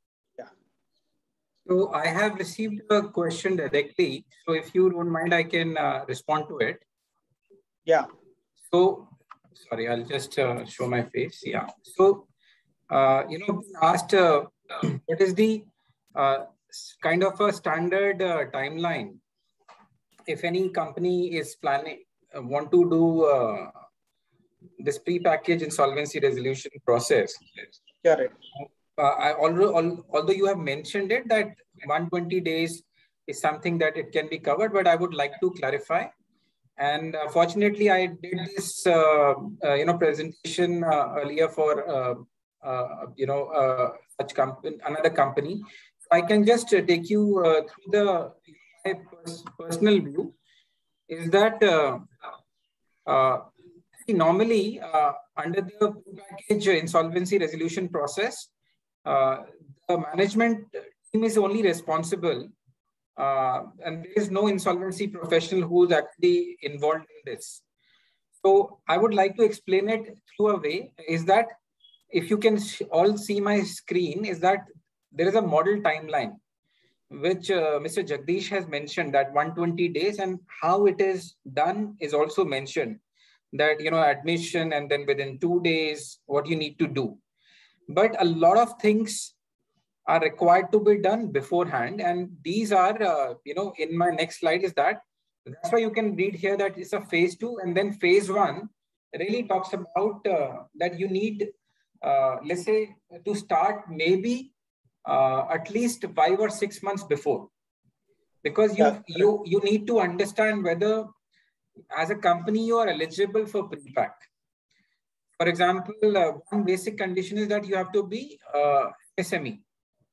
So I have received a question directly. So if you don't mind, I can uh, respond to it. Yeah. So, sorry, I'll just uh, show my face. Yeah. So, uh, you know, asked uh, what is the uh, kind of a standard uh, timeline if any company is planning, uh, want to do uh, this pre-package insolvency resolution process. Correct. Uh, I although, although you have mentioned it that one hundred twenty days is something that it can be covered, but I would like to clarify And uh, fortunately, I did this, uh, uh, you know, presentation uh, earlier for, uh, uh, you know, uh, such company, another company. I can just uh, take you uh, through the my pers personal view. Is that uh, uh, see, normally uh, under the package insolvency resolution process, uh, the management team is only responsible. Uh, and there is no insolvency professional who is actually involved in this. So I would like to explain it through a way is that if you can all see my screen, is that there is a model timeline, which uh, Mister Jagdish has mentioned that one hundred twenty days, and how it is done is also mentioned that, you know, admission and then within two days, what you need to do. But a lot of things are required to be done beforehand. And these are, uh, you know, in my next slide is that, that's why you can read here that it's a phase two, and then phase one really talks about uh, that you need, uh, let's say, to start maybe uh, at least five or six months before, because you, yeah. you, you need to understand whether as a company you are eligible for pre-pack. For example, uh, one basic condition is that you have to be uh, S M E.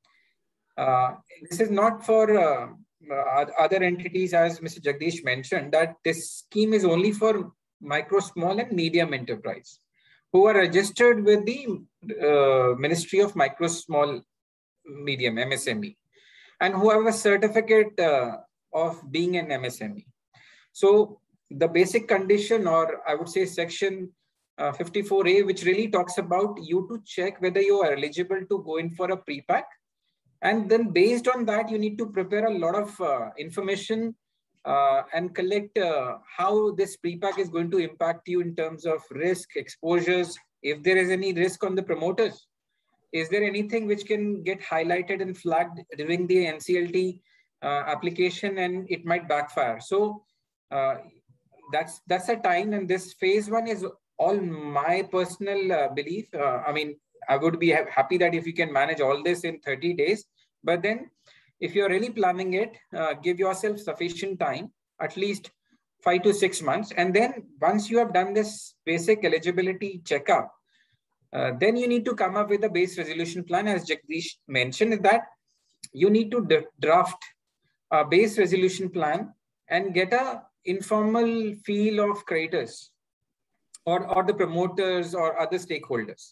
Uh, this is not for uh, uh, other entities, as Mister Jagdish mentioned, that this scheme is only for micro, small and medium enterprise who are registered with the uh, Ministry of Micro, Small, Medium, M S M E, and who have a certificate uh, of being an M S M E. So the basic condition, or I would say section uh, fifty-four A, which really talks about you to check whether you are eligible to go in for a pre-pack. And then based on that, you need to prepare a lot of uh, information uh, and collect uh, how this pre-pack is going to impact you in terms of risk, exposures, if there is any risk on the promoters. Is there anything which can get highlighted and flagged during the N C L T uh, application and it might backfire? So uh, that's, that's a time, and this phase one is all my personal uh, belief. Uh, I mean, I would be ha happy that if you can manage all this in thirty days, but then if you're really planning it, uh, give yourself sufficient time, at least five to six months. And then once you have done this basic eligibility checkup, uh, then you need to come up with a base resolution plan. As Jagdish mentioned, is that you need to draft a base resolution plan and get a informal feel of creditors or, or the promoters or other stakeholders.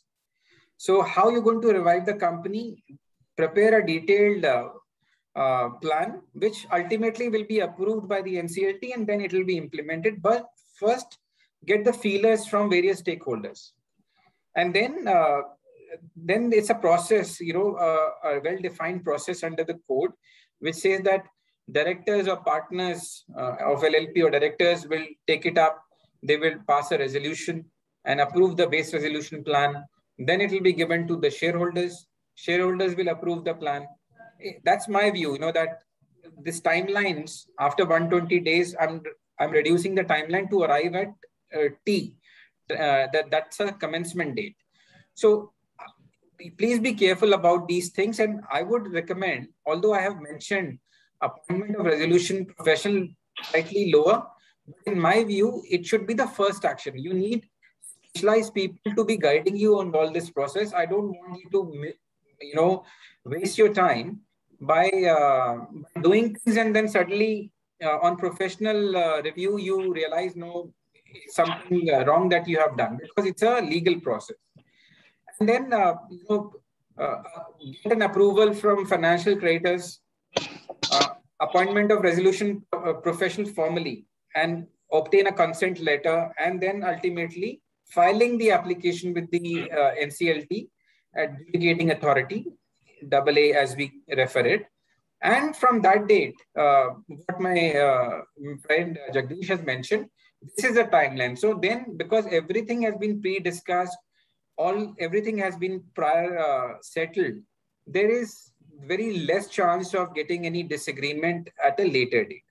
So how you're going to revive the company, prepare a detailed uh, uh, plan, which ultimately will be approved by the N C L T, and then it will be implemented. But first, get the feelers from various stakeholders. And then, uh, then it's a process, you know, uh, a well-defined process under the code, which says that directors or partners uh, of L L P or directors will take it up. They will pass a resolution and approve the base resolution plan. Then it will be given to the shareholders. Shareholders will approve the plan. That's my view, you know, that this timelines after one hundred twenty days, I'm, I'm reducing the timeline to arrive at uh, T. Uh, that, that's a commencement date. So please be careful about these things. And I would recommend, although I have mentioned appointment of resolution professional slightly lower, in my view, it should be the first action. You need specialized people to be guiding you on all this process. I don't want you to, you know, waste your time by uh, doing things and then suddenly uh, on professional uh, review, you realize no, something uh, wrong that you have done, because it's a legal process. And then, uh, you know, uh, get an approval from financial creditors, uh, appointment of resolution uh, professional formally, and obtain a consent letter, and then ultimately filing the application with the uh, N C L T, delegating authority, double A as we refer it. And from that date, uh, what my uh, friend Jagdish has mentioned, this is a timeline. So then, because everything has been pre-discussed, all everything has been prior uh, settled, there is very less chance of getting any disagreement at a later date.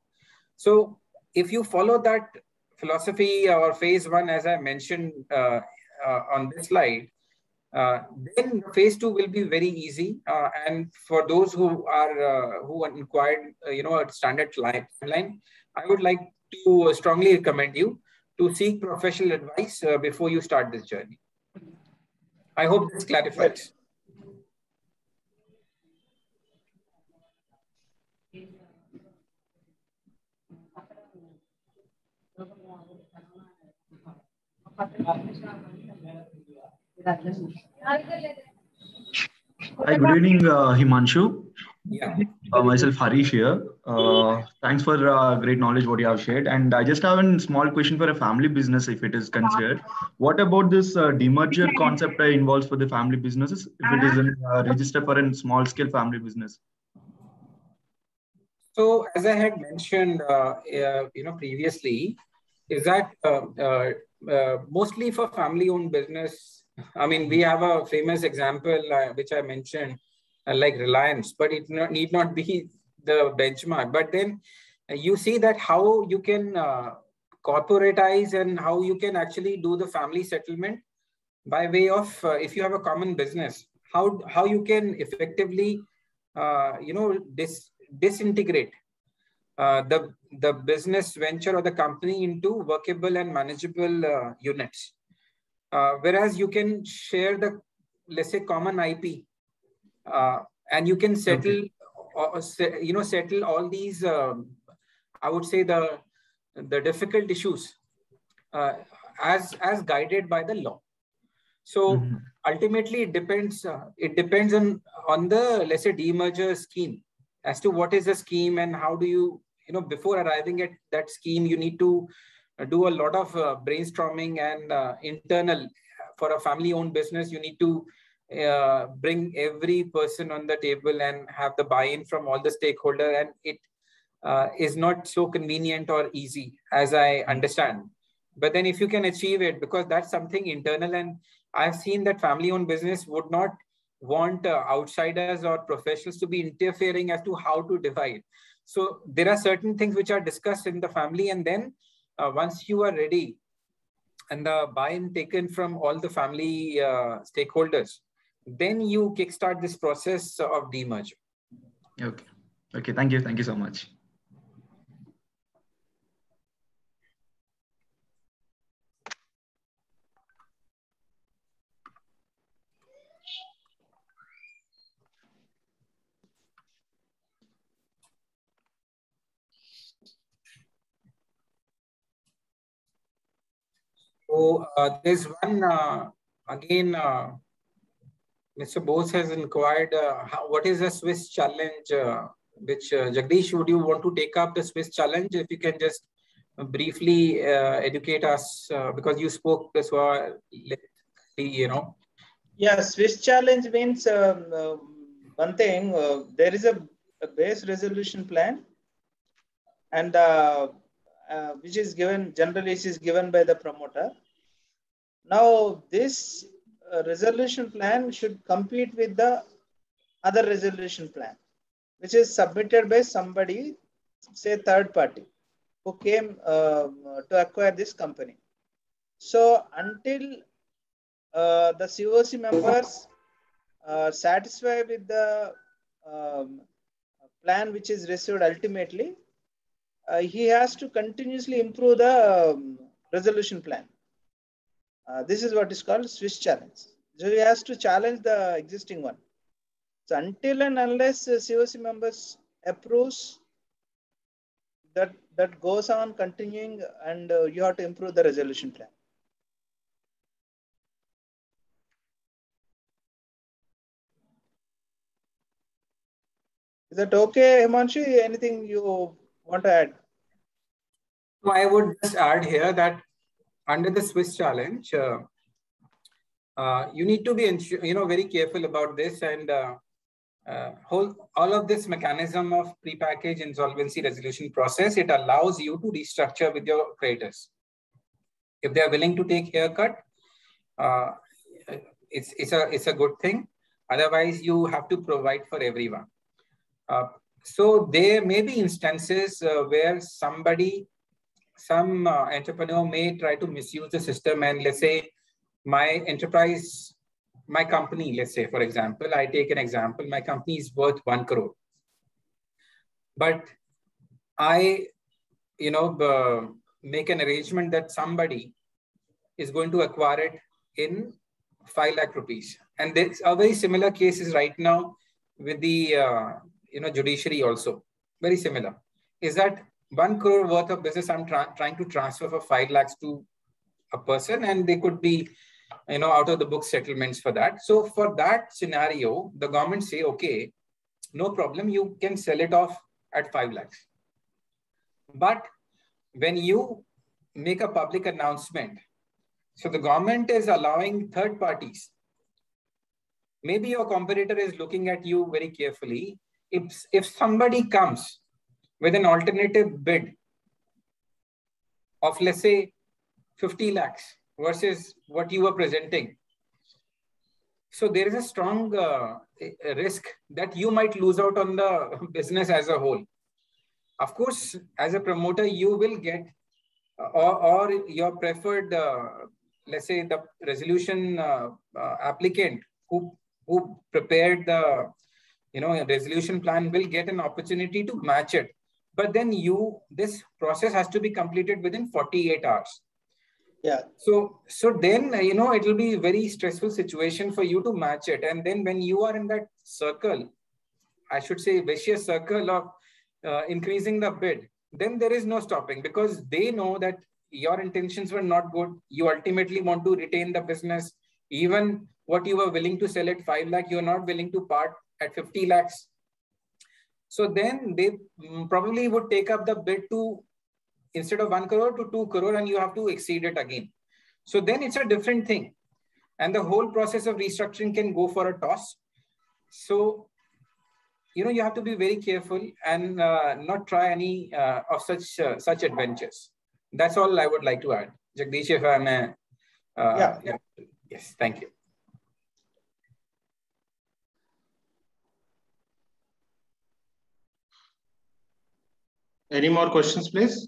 So if you follow that philosophy or phase one, as I mentioned uh, uh, on this slide, uh, then phase two will be very easy. Uh, and for those who are uh, who are inquired, uh, you know, a standard timeline, I would like to strongly recommend you to seek professional advice uh, before you start this journey. I hope this clarifies. Hi, good evening, uh, Himanshu. Yeah. Uh, myself, Harish here. Uh, thanks for uh, great knowledge what you have shared. And I just have a small question for a family business, if it is considered. What about this uh, demerger concept uh, involves for the family businesses, if it is uh, registered for a small scale family business? So, as I had mentioned, uh, uh, you know, previously, is that uh, uh, uh, mostly for family-owned business. I mean, we have a famous example uh, which I mentioned, uh, like Reliance, but it not, need not be the benchmark. But then uh, you see that how you can uh, corporatize and how you can actually do the family settlement by way of uh, if you have a common business, how how you can effectively, uh, you know, dis disintegrate uh, the the business venture or the company into workable and manageable uh, units. Uh, whereas you can share the, let's say, common I P, uh, and you can settle, okay. or, you know, settle all these, um, I would say, the the difficult issues uh, as as guided by the law. So mm-hmm. ultimately, it depends. Uh, it depends on on the, let's say, demerger scheme as to what is the scheme and how do you, you know, before arriving at that scheme, you need to do a lot of uh, brainstorming and uh, internal. For a family-owned business, you need to uh, bring every person on the table and have the buy-in from all the stakeholders, and it uh, is not so convenient or easy, as I understand. But then if you can achieve it, because that's something internal, and I've seen that family-owned business would not want uh, outsiders or professionals to be interfering as to how to divide. So there are certain things which are discussed in the family, and then uh, once you are ready and the buy-in taken from all the family uh, stakeholders, then you kickstart this process of demerger. Okay. Okay. Thank you. Thank you so much. So uh, there's one, uh, again, uh, Mister Bose has inquired, uh, how, what is the Swiss challenge, uh, which uh, Jagdish, would you want to take up the Swiss challenge? If you can just briefly uh, educate us, uh, because you spoke this word, you know. Yeah, Swiss challenge means um, uh, one thing, uh, there is a, a base resolution plan, and uh, uh, which is given, generally it is given by the promoter. Now this uh, resolution plan should compete with the other resolution plan, which is submitted by somebody, say third party, who came uh, to acquire this company. So until uh, the C O C members uh, satisfy with the um, plan which is received ultimately, uh, he has to continuously improve the um, resolution plan. Uh, this is what is called Swiss challenge. So he has to challenge the existing one. So until and unless uh, C O C members approves, that that goes on continuing, and uh, you have to improve the resolution plan. Is that okay, Himanshu? Anything you want to add? So I would just add here that under the Swiss challenge, uh, uh, you need to be, you know, very careful about this, and uh, uh, whole all of this mechanism of prepackaged insolvency resolution process, it allows you to restructure with your creditors. If they are willing to take haircut, uh, it's it's a it's a good thing. Otherwise, you have to provide for everyone. Uh, so there may be instances uh, where somebody, some uh, entrepreneur may try to misuse the system, and let's say my enterprise, my company, let's say, for example, I take an example, my company is worth one crore. But I, you know, uh, make an arrangement that somebody is going to acquire it in five lakh rupees. And there's a very similar cases right now with the, uh, you know, judiciary also. Very similar. Is that one crore worth of business I'm try trying to transfer for five lakhs to a person, and they could be, you know, out of the book settlements for that. So for that scenario, the government say, okay, no problem, you can sell it off at five lakhs. But when you make a public announcement, so the government is allowing third parties. Maybe your competitor is looking at you very carefully. If, if somebody comes with an alternative bid of, let's say, fifty lakhs versus what you were presenting, so there is a strong uh, risk that you might lose out on the business as a whole. Of course, as a promoter, you will get, or, or your preferred, uh, let's say, the resolution uh, uh, applicant who, who prepared the, you know, resolution plan will get an opportunity to match it. But then you, this process has to be completed within forty-eight hours. Yeah. So, so then, you know, it will be a very stressful situation for you to match it. And then when you are in that circle, I should say vicious circle of uh, increasing the bid, then there is no stopping, because they know that your intentions were not good. You ultimately want to retain the business. Even what you were willing to sell at five lakh, you're not willing to part at fifty lakhs. So then they probably would take up the bid to, instead of one crore to two crore, and you have to exceed it again. So then it's a different thing. And the whole process of restructuring can go for a toss. So, you know, you have to be very careful and uh, not try any uh, of such uh, such adventures. That's all I would like to add. Jagdish, if I may. Uh, yeah. yeah. Yes, thank you. Any more questions, please?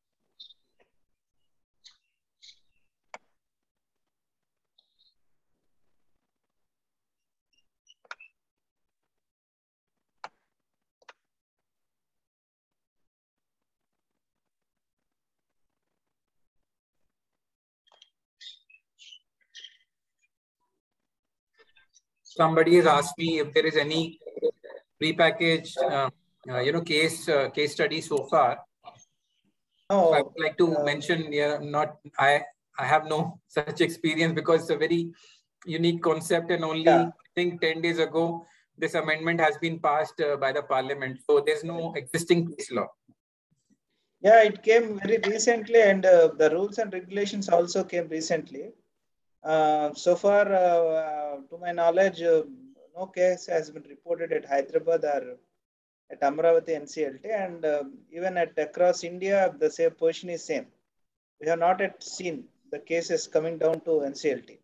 Somebody has asked me if there is any prepackaged, uh, uh, you know, case uh, case study so far. Oh, so I would like to uh, mention, yeah, not I. I have no such experience, because it's a very unique concept, and only yeah. I think ten days ago this amendment has been passed uh, by the Parliament. So there's no existing case law. Yeah, it came very recently, and uh, the rules and regulations also came recently. Uh, so far, uh, uh, to my knowledge, uh, no case has been reported at Hyderabad or at Amravati N C L T, and uh, even at across India, the same position is same. We have not yet seen the cases coming down to N C L T.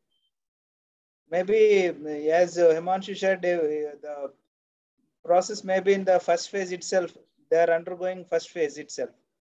Maybe, as uh, Himanshu said, uh, the process may be in the first phase itself. They are undergoing first phase itself.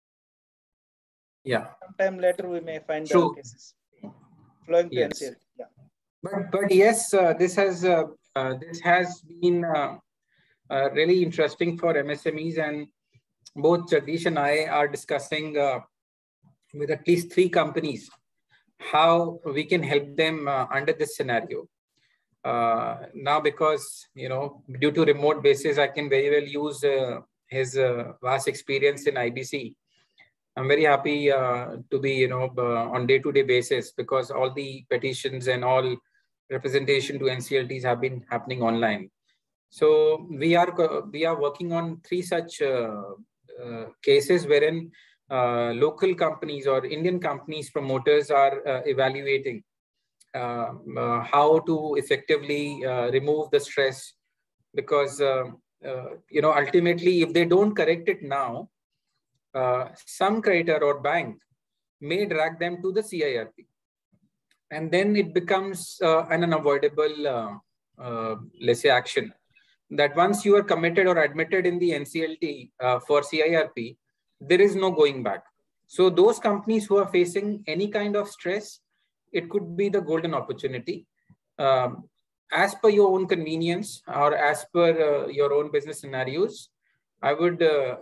Yeah. Sometime later, we may find True. the cases flowing to Yes. N C L T. Yeah. But but yes, uh, this has uh, uh, this has been uh, uh, really interesting for M S M Es, and both Jagdish and I are discussing uh, with at least three companies how we can help them uh, under this scenario. Uh, now, because, you know, due to remote basis, I can very well use uh, his uh, vast experience in I B C. I'm very happy uh, to be, you know, uh, on day-to-day basis, because all the petitions and all representation to N C L Ts have been happening online. So we are we are working on three such uh, uh, cases wherein uh, local companies or Indian companies promoters are uh, evaluating uh, uh, how to effectively uh, remove the stress, because uh, uh, you know, ultimately, if they don't correct it now, uh, some creditor or bank may drag them to the C I R P, and then it becomes uh, an unavoidable, uh, uh, let's say, action. That once you are committed or admitted in the N C L T uh, for C I R P, there is no going back. So those companies who are facing any kind of stress, it could be the golden opportunity. Um, as per your own convenience or as per uh, your own business scenarios, I would uh,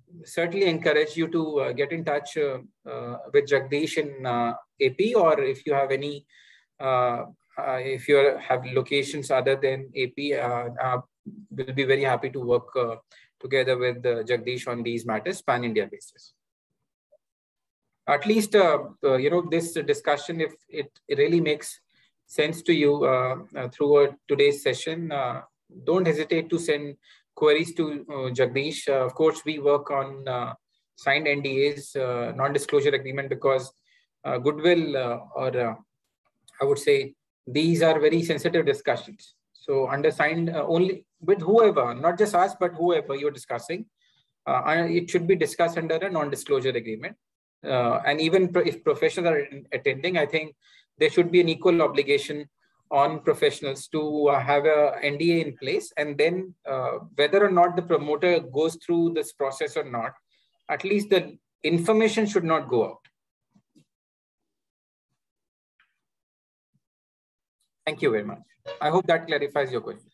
certainly encourage you to uh, get in touch uh, uh, with Jagdish in uh, A P, or if you have any, uh, uh, if you have locations other than A P, uh, uh, we'll be very happy to work uh, together with uh, Jagdish on these matters, pan-India basis. At least, uh, uh, you know, this discussion, if it, it really makes sense to you uh, uh, through uh, today's session, uh, don't hesitate to send queries to uh, Jagdish. Uh, of course, we work on uh, signed N D As, uh, non-disclosure agreement, because uh, goodwill uh, or uh, I would say these are very sensitive discussions. So under signed uh, only with whoever, not just us, but whoever you're discussing, uh, it should be discussed under a non-disclosure agreement. Uh, and even pro if professionals are attending, I think there should be an equal obligation on professionals to uh, have a N D A in place. And then uh, whether or not the promoter goes through this process or not, at least the information should not go out. Thank you very much. I hope that clarifies your question.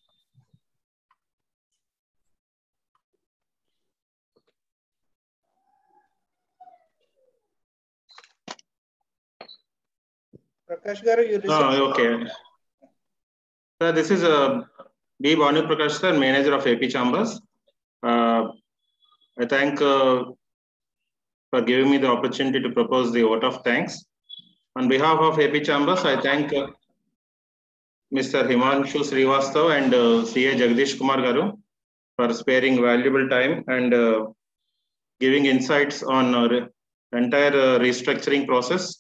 Prakash Garu, you Oh, okay. So this is uh, B. Bhanu Prakash sir, manager of A P Chambers. Uh, I thank uh, for giving me the opportunity to propose the vote of thanks. On behalf of A P Chambers, I thank uh, Mister Himanshu Srivastava and uh, C A Jagdish Kumar Garu for sparing valuable time and uh, giving insights on uh, entire uh, restructuring process.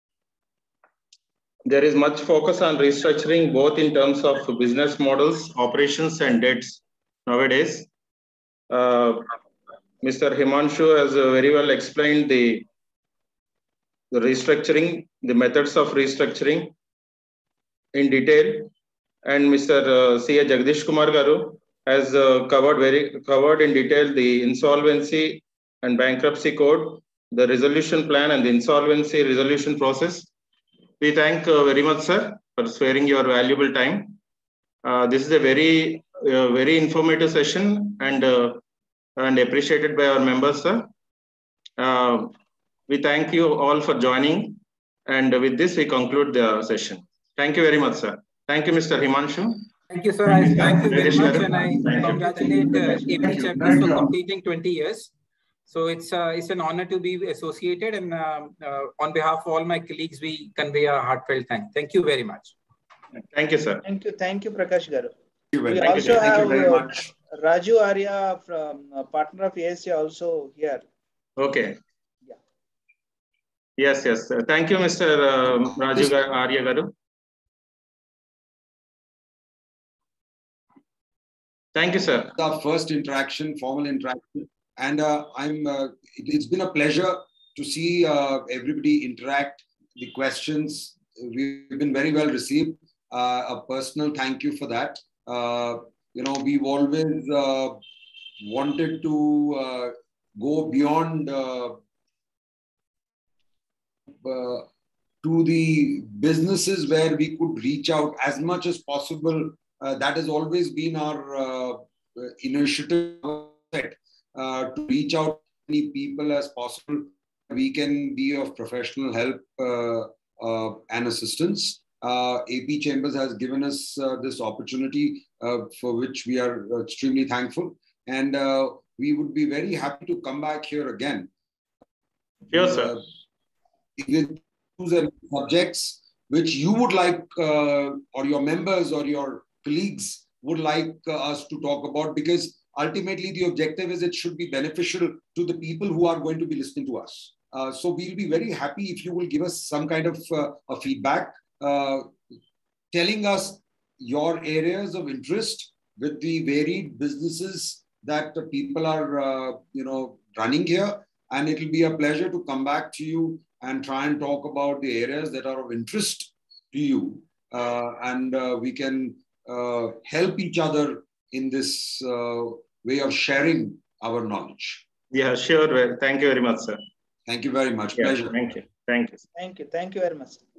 There is much focus on restructuring, both in terms of business models, operations, and debts nowadays. Uh, Mister Himanshu has uh, very well explained the, the restructuring, the methods of restructuring in detail, and Mister Uh, C A Jagdish Kumar Garu has uh, covered very covered in detail the insolvency and bankruptcy code, the resolution plan, and the insolvency resolution process. We thank uh, very much, sir, for sparing your valuable time. Uh, this is a very, uh, very informative session and uh, and appreciated by our members, sir. Uh, we thank you all for joining, and with this, we conclude the session. Thank you very much, sir. Thank you, Mister Himanshu. Thank you, sir. I thank you very much, and I congratulate uh, A P Chambers for completing twenty years. So it's uh, it's an honor to be associated, and uh, uh, on behalf of all my colleagues, we convey a heartfelt thank. Thank you very much. Thank you, sir. Thank you, thank you, Prakash Garu. You we thank also you. have Thank you very uh, much. Raju Arya, from uh, partner of A S A, also here. Okay. Yeah. Yes, yes. Sir. Thank you, Mister Uh, Raju Arya Garu. Thank you, sir. Our first interaction, formal interaction, and uh, I'm. Uh, it, it's been a pleasure to see uh, everybody interact. The questions we've been very well received. Uh, a personal thank you for that. Uh, you know, we've always uh, wanted to uh, go beyond uh, uh, to the businesses where we could reach out as much as possible. Uh, that has always been our uh, initiative, uh, to reach out to as many people as possible. We can be of professional help uh, uh, and assistance. Uh, A P Chambers has given us uh, this opportunity, uh, for which we are extremely thankful. And uh, we would be very happy to come back here again. Yes, sir. Uh, subjects which you would like, uh, or your members or your colleagues would like uh, us to talk about, because ultimately the objective is it should be beneficial to the people who are going to be listening to us. Uh, so we'll be very happy if you will give us some kind of uh, a feedback, uh, telling us your areas of interest with the varied businesses that the people are, uh, you know, running here. And it will be a pleasure to come back to you and try and talk about the areas that are of interest to you. Uh, and uh, we can uh, help each other in this uh, way of sharing our knowledge. Yeah, sure. Thank you very much, sir. Thank you very much. Yeah, Pleasure. thank you. Thank you. Thank you. Thank you very much.